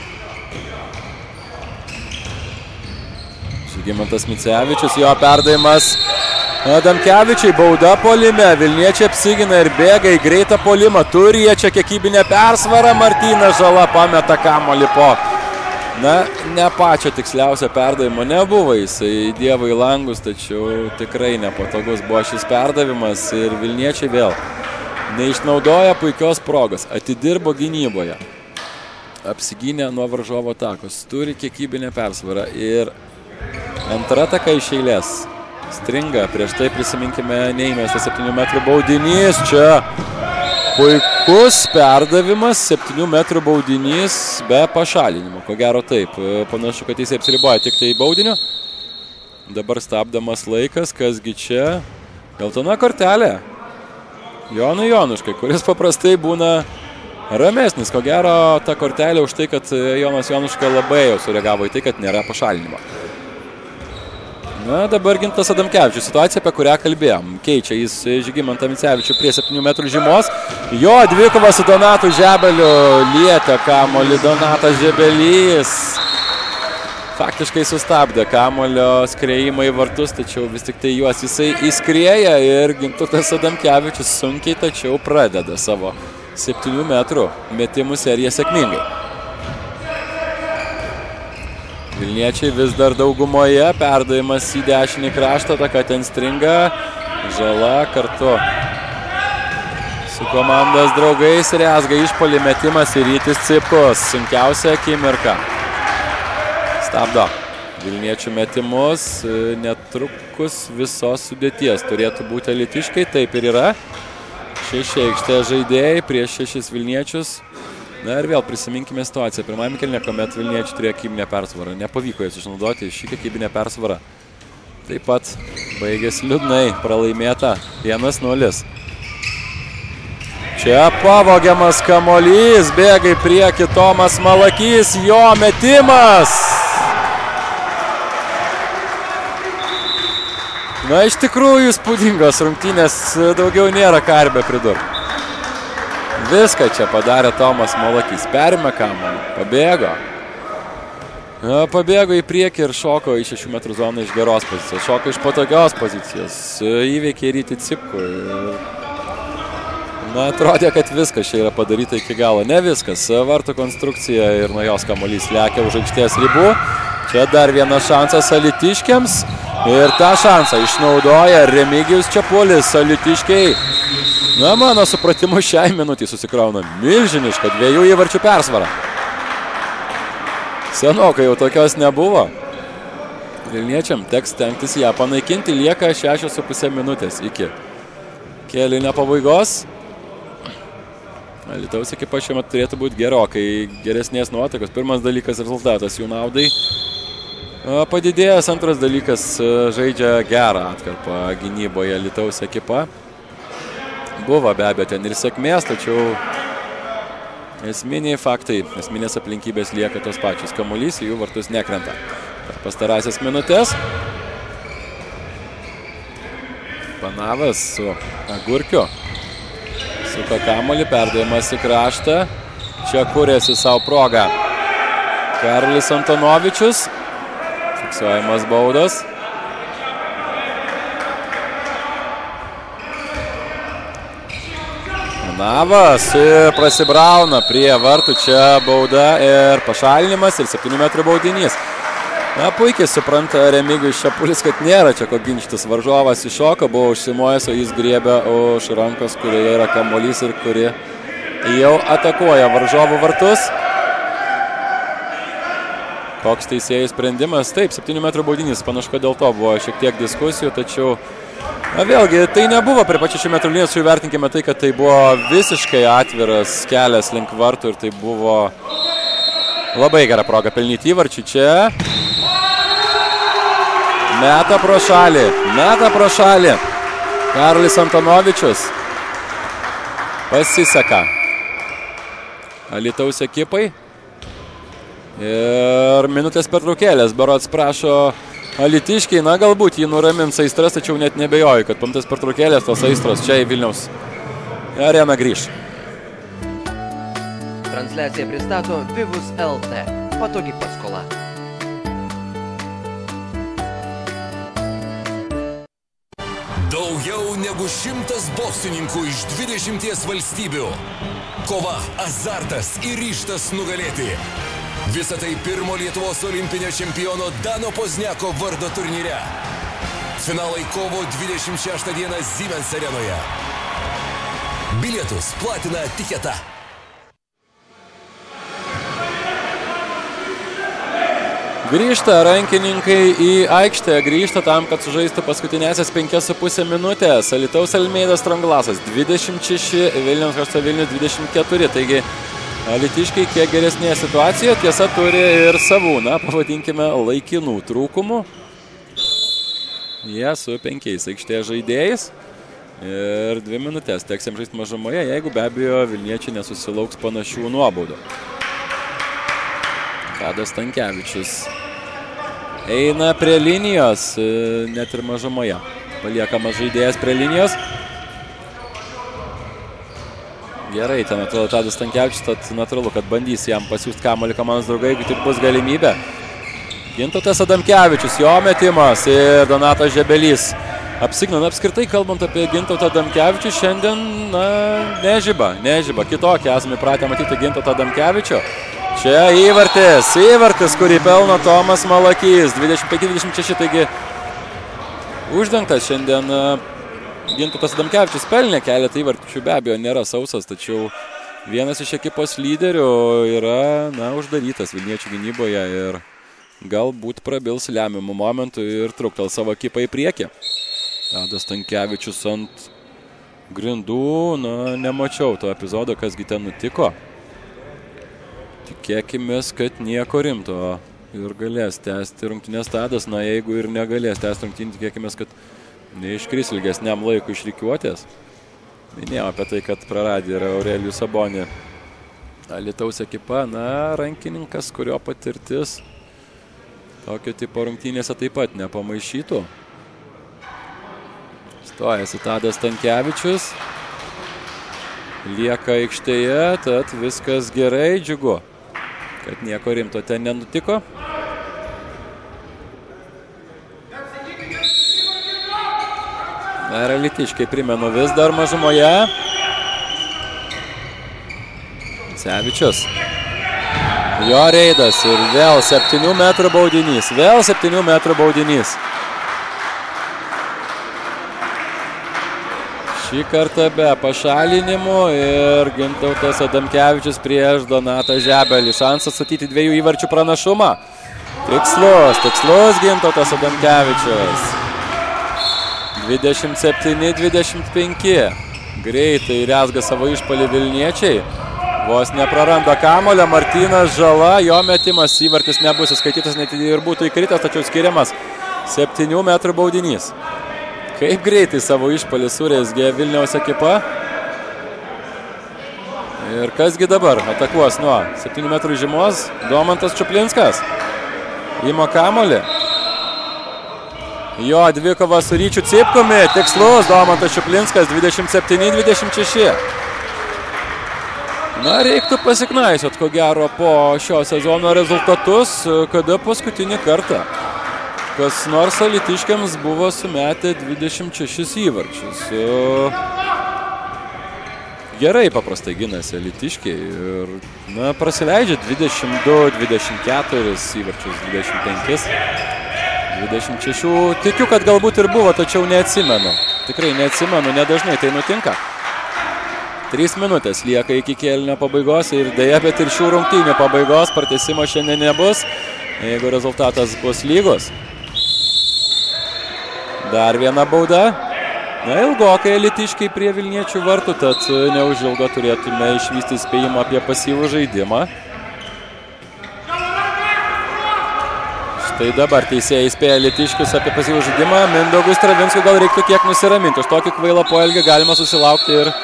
Žygimantas Micevičius, jo perdavimas Adamkevičiai, bauda puolime. Vilniečiai apsigina ir bėga į greitą puolimą. Turi jie čia kiekybinę persvarą. Martynas Žala pameta kamuolį po. Na, ne pačio tiksliausio perdavimo nebuvo, jisai dievo į langus, tačiau tikrai nepatogus buvo šis perdavimas ir Vilniečiai vėl neišnaudoja puikios progos, atidirbo gynyboje, apsigynė nuo varžovo atakos, turi kiekybinę persvarą ir antra ataka iš eilės stringa, prieš tai prisiminkime neįmestas 7 metrų baudinys, čia puikus perdavimas, 7 metrų baudinys be pašalinimo. Ko gero taip, panašu, kad jis apsiriboja tik tai baudiniu. Dabar stabdamas laikas, kasgi čia. Geltona kortelė Jonui Jonuškai, kuris paprastai būna ramesnis. Ko gero ta kortelė už tai, kad Jonas Jonuška labai jau sureagavo į tai, kad nėra pašalinimo. Na, dabar Gintas Adamkevičius, situacija, apie kurią kalbėjom. Keičia jis Žygimantą Micevičių prie 7 metrų žymos. Jo dvikova su Donatu Žebeliu lietė kamuolį. Donatas Žebelys faktiškai sustabdė kamuolio skriejimą į vartus, tačiau vis tik tai juos jisai įskrieja ir Gintas Adamkevičius sunkiai tačiau pradeda savo 7 metrų metimų seriją sėkmingai. Vilniečiai vis dar daugumoje, perdavimas į dešinį kraštą, taka ten stringa, Žala kartu su komandos draugais rezga išpuolį metimas ir Rytis Cipkus, sunkiausia akimirka. Stabdo Vilniečių metimus, netrukus visos sudėties turėtų būti alytiškai, taip ir yra. 6 aikštės žaidėjai prieš 6 Vilniečius. Na ir vėl prisiminkime situaciją. Pirmajame kėlinyje, kuomet Vilniečiai turėjo kiekybinę persvarą. Nepavyko jas išnaudoti šį kiekybinę persvarą. Taip pat baigėsi liūdnai, pralaimėta 1-0. Čia pavogiamas kamuolys, bėga į priekį Tomas Malakys, jo metimas. Na iš tikrųjų įspūdingos rungtynės, daugiau nėra ką ir be pridurti. Viską čia padarė Tomas Malakys, perėmė kamuolį, pabėgo. Pabėgo į priekį ir šoko į 6 metrų zoną iš geros pozicijos, šoko iš patogios pozicijos, įveikė Rytį Cipkų. Na, atrodė, kad viskas čia yra padaryta iki galo. Ne viskas, vartų konstrukcija ir nuo jos kamuolys lekia už aikštės ribų. Čia dar vienas šansas alytiškiams ir tą šansą išnaudoja Remigijus Čepulis, alytiškiai. Na, mano supratimu, šiai minutį susikrauna milžiniška 2 įvarčių persvara. Senokai jau tokios nebuvo. Vilniečiam teks stengtis ją panaikinti, lieka 6,5 minutės iki kėlinio pabaigos. Alytaus ekipa šiuo metu turėtų būti gerokai geresnės nuotaikos. Pirmas dalykas rezultatas jų naudai padidėjęs, antras dalykas žaidžia gerą atkarpą gynyboje Alytaus ekipa. Buvo be abejo ten ir sėkmės, tačiau esminiai faktai, esminės aplinkybės lieka tos pačios. Kamuolys į jų vartus nekrenta. Per pastarąsias minutės Panavas su Agurkiu suka kamuolį, perdavimas į kraštą. Čia kūrėsi savo progą Karolis Antonovičius. Fiksuojamas baudos. Navas prasibrauna prie vartų, čia bauda ir pašalinimas ir 7 metrų baudinys. Na, puikiai supranta Remigijus Šepulis, kad nėra čia ko ginčytis. Varžovas iššoka, buvo užsimojęs, o jis griebė už rankos, kurioje yra kamuolys ir kuri jau atakuoja varžovų vartus. Koks teisėjų sprendimas? Taip, 7 metrų baudinys. Panašu, kad dėl to buvo šiek tiek diskusijų, tačiau na, vėlgi, tai nebuvo prie pačių 6 metrų linijos. Įvertinkime tai, kad tai buvo visiškai atviras kelias link vartų ir tai buvo labai gera proga pelnyti įvarčių. Čia meta pro šalį. Karolis Antonovičius. Pasiseka Alytaus ekipai. Ir minutės pertraukėlės. Berods prašo alytiškiai. Na, galbūt jį nuramins aistras, tačiau net nebejoju, kad po minutės pertraukėlės tos aistros čia į Vilniaus areną grįš. Transliaciją pristato Vivus LT. Patogi paskola. Daugiau negu 100 boksininkų iš 20 valstybių. Kova, azartas ir ryžtas nugalėti. Visą tai pirmo Lietuvos olimpinio čempiono Dano Pozniako vardo turnyre. Finalai kovo 26 dieną Siemens arenoje. Bilietus platina Tiketa. Grįžta rankininkai į aikštę, grįžta tam, kad sužaistų paskutinėsias 5,5 minutės. Alytaus Almeidas Stranglasas 26, Vilniaus Karšta Vilnius 24. Taigi alytiškiai kiek geresnėje situacijoje, tiesa turi ir savų, na, pavadinkime, laikinų trūkumų. Jie su 5 aikštėje žaidėjais ir 2 minutės teks jiems žaisti mažumoje, jeigu be abejo Vilniečiai nesusilauks panašių nuobaudų. Tadas Stankevičius eina prie linijos, net ir mažumoje. Paliekamas žaidėjas prie linijos. Gerai, ten atrodo Tadas Stankevičius, tad natūralu, kad bandys jam pasiūsti kamuolį komandos draugai, jeigu tik bus galimybė. Gintautas Adamkevičius, jo metimas ir Donatas Žebelys. Apsignana apskritai, kalbant apie Gintautą Adamkevičių, šiandien, na, nežiba. Kitokia esame pratę matyti Gintautą Adamkevičių. Čia įvartis, kurį pelno Tomas Malakys, 25-26, taigi uždengtas šiandien Gintautas Adamkevičius pelnė keletą įvarčių, be abejo, nėra sausas, tačiau vienas iš ekipos lyderių yra, na, uždarytas Vilniečių gynyboje ir galbūt prabils lemiamų momentų ir truktel savo ekipą į priekį. Tadas Stankevičius ant grindų, na, nemačiau to epizodo, kasgi ten nutiko. Tikėkimės, kad nieko rimto ir galės tęsti rungtynės Tadas. Na, jeigu ir negalės tęsti rungtynės, tikėkimės, kad neiškris ilgesniam laikui iš rikiuotės. Minėjau apie tai, kad praradė yra Aurelijų Sabonį. Alytaus ekipa, na, rankininkas, kurio patirtis tokio tipo rungtynėse taip pat nepamaišytų. Stojasi Tadas Stankevičius. Lieka aikštėje, tad viskas gerai, džiugu, kad nieko rimto ten nenutiko. Ir alytiškiai, primenu, vis dar mažumoje. Cevičius. Jo reidas ir vėl 7 metrų baudinys. Šį kartą be pašalinimų ir Gintautas Adamkevičius prieš Donatą Žebelį. Šansas statyti 2 įvarčių pranašumą. Tikslus Gintautas Adamkevičius. 27-25. Greitai rezga savo išpalį Vilniečiai. Vos nepraranda kamuolio. Martynas Žala, jo metimas įvartis nebus įskaitytas, net ir būtų įkritęs, tačiau skiriamas 7 metrų baudinys. Kaip greitai savo išpalį surezgė Vilniaus ekipa. Ir kasgi dabar atakuos nuo 7 metrų žymos. Domantas Čuplinskas. Ima kamuolį. Jo dvikova su Ryčiu Cipkumi. Tikslus Domantas Čuplinskas 27-26. Na, reiktų pasiknaisiot, ko gero, po šio sezono rezultatus, kada paskutinį kartą kas nors alytiškiams buvo sumetę 26 įvarčius. gerai paprastai ginasi alytiškiai ir, na, prasileidžia 22, 24 įvarčius, 25, 26. Tikiu, kad galbūt ir buvo, tačiau neatsimenu. Tikrai neatsimenu, nedažnai tai nutinka. 3 minutės lieka iki kėlinio pabaigos ir dėja, bet ir šių rungtynių pabaigos pratęsimo šiandien nebus, jeigu rezultatas bus lygus. Dar viena bauda. Na, ilgokai alytiškiai prie vilniečių vartų, tad neužilgo turėtume išvysti spėjimą apie pasyvų žaidimą. Štai dabar teisėjai įspėja alytiškius apie pasyvų žaidimą. Mindaugui Stravinskui gal reiktų kiek nusiraminti. Už tokį kvailą poelgį galima susilaukti ir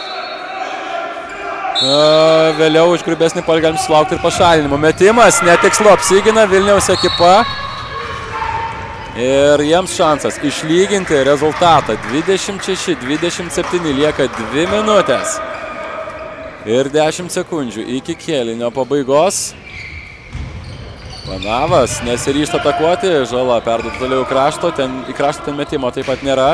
vėliau už grubesnį poelgį galima susilaukti ir pašalinimo. Metimas netikslu, apsigina Vilniaus ekipa. Ir jiems šansas išlyginti rezultatą 26-27, lieka 2 minutės ir 10 sekundžių iki kėlinio pabaigos. Panavas nesiryžta atakuoti, Žala perduoda toliau į kraštą, ten metimo taip pat nėra.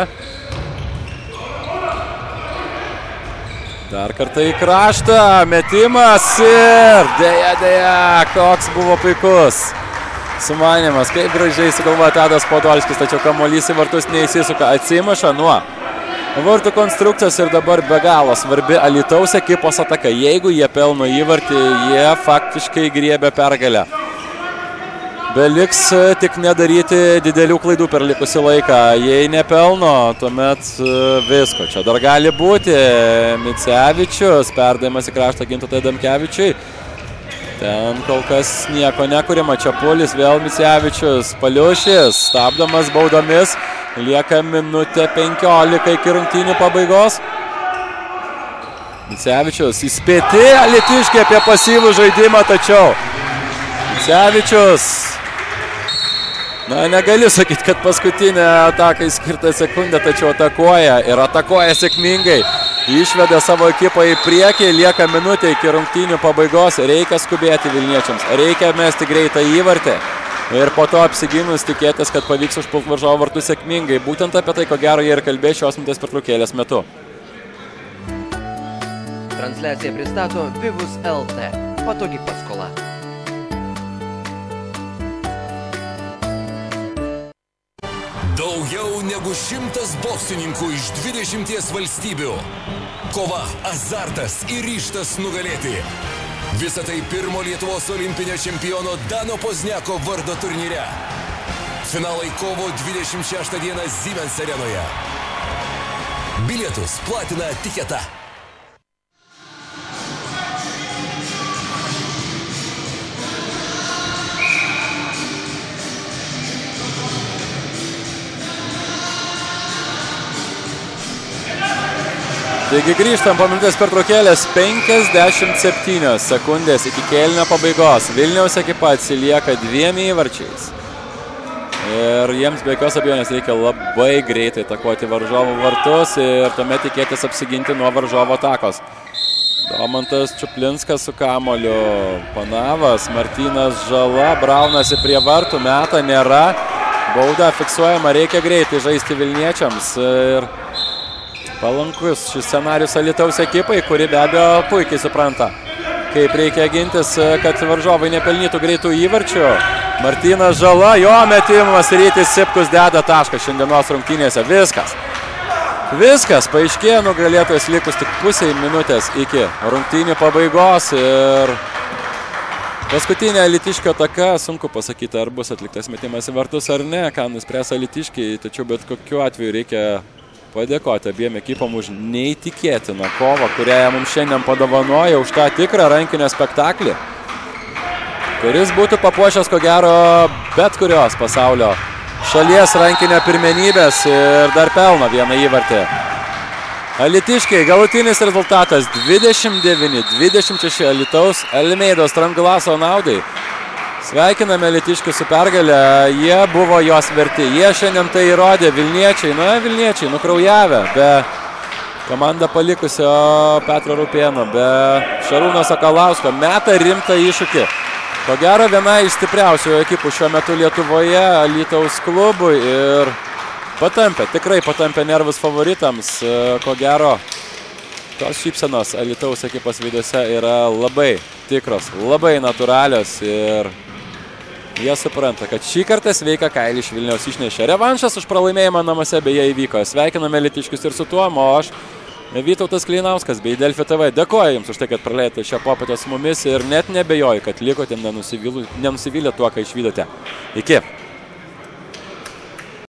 Dar kartą į kraštą, metimas ir dėja, koks buvo puikus sumanymas, kaip gražiai sugalvoja Tadas Podolskis, tačiau kamuolys į vartus neįsisuka, atsimuša nuo vartų konstrukcijos ir dabar be galo svarbi Alytaus ekipos ataka. Jeigu jie pelno įvartį, jie faktiškai griebia pergalę. Beliks tik nedaryti didelių klaidų per likusį laiką. Jei nepelno, tuomet visko. Čia dar gali būti Micevičius, perdavimas į kraštą Gintautui Adamkevičiui. Ten kol kas nieko nekuriama. Čepulis, vėl Micevičius, Paliušis, stabdomas baudomis. Lieka minutė 15 iki rungtynių pabaigos. Micevičius įspėti alytiškiai apie pasyvų žaidimą, tačiau Micevičius, na, negali sakyti, kad paskutinė atakai skirta sekundė, tačiau atakuoja ir atakuoja sėkmingai. Išveda savo ekipą į priekį, lieka minutė iki rungtynių pabaigos, reikia skubėti vilniečiams, reikia mesti greitą įvartį ir po to apsiginus tikėtis, kad pavyks užpulti varžovo vartus sėkmingai. Būtent apie tai, ko gero, jie ir kalbėjo šios minutės pertraukėlės metu. Transliaciją pristato Vivus LT. Patogi paskola. Daugiau negu 100 boksininkų iš 20 valstybių. Kova, azartas ir ryžtas nugalėti. Visą tai pirmo Lietuvos olimpinio čempiono Dano Pozniako vardo turnyre. Finalai kovo 26 dieną Siemens arenoje. Bilietus platina Tiketa. Taigi grįžtam po minutės pertraukėlės, 57 sekundės iki kėlinio pabaigos. Vilniaus ekipa atsilieka 2 įvarčiais. Ir jiems be jokios abejonės reikia labai greitai atakuoti varžovų vartus ir tuomet tikėtis apsiginti nuo varžovo atakos. Domantas Čiuplinskas su kamoliu, Panavas, Martynas Žala, braunasi prie vartų, meta nėra, bauda fiksuojama, reikia greitai žaisti vilniečiams. Ir palankus šis scenarius Alytaus ekipai, kuri be abejo puikiai supranta, kaip reikia gintis, kad varžovai nepelnytų greitų įvarčių. Martynas Žala, jo metimas, Rytis Sipkus deda tašką šiandienos rungtynėse. Viskas, paaiškėjo nugalėtojas likus tik pusiai minutės iki rungtynių pabaigos ir paskutinė alytiškio ataka, sunku pasakyti, ar bus atliktas metimas į vartus ar ne, ką nuspręs alytiškiai, tačiau bet kokiu atveju reikia padėkoti abiem ekipom už neįtikėtiną kovą, kurią mums šiandien padovanoja, už tą tikrą rankinio spektaklį, kuris būtų papuošęs ko gero bet kurios pasaulio šalies rankinio pirmenybės ir dar pelno vieną įvartį. Alytiškiai, galutinis rezultatas 29-26 Alytaus Elmeidos Stranglaso naudai. Sveikiname alytiškius su pergalę, jie buvo jos verti, jie šiandien tai įrodė, Vilniečiai nukraujavę, be komandą palikusio Petro Rupėno, be Šarūno Sakalausko, meta rimtą iššūkį. Ko gero viena iš stipriausių ekipų šiuo metu Lietuvoje, Alytaus klubui ir tikrai patampė nervus favoritams, ko gero tos šypsenos Alytaus ekipos veiduose yra labai tikros, labai natūralios ir jie supranta, kad šį kartą sveiką kailį iš Vilniaus išnešė. Revanšas už pralaimėjimą namuose beje įvyko. Sveikiname alytiškius ir su tuo, o aš, Vytautas Kleinauskas bei Delfi TV, dėkoju Jums už tai, kad praleidote šią popietę su mumis ir net nebejoju, kad likote nenusivylę tuo, ką išvydote. Iki.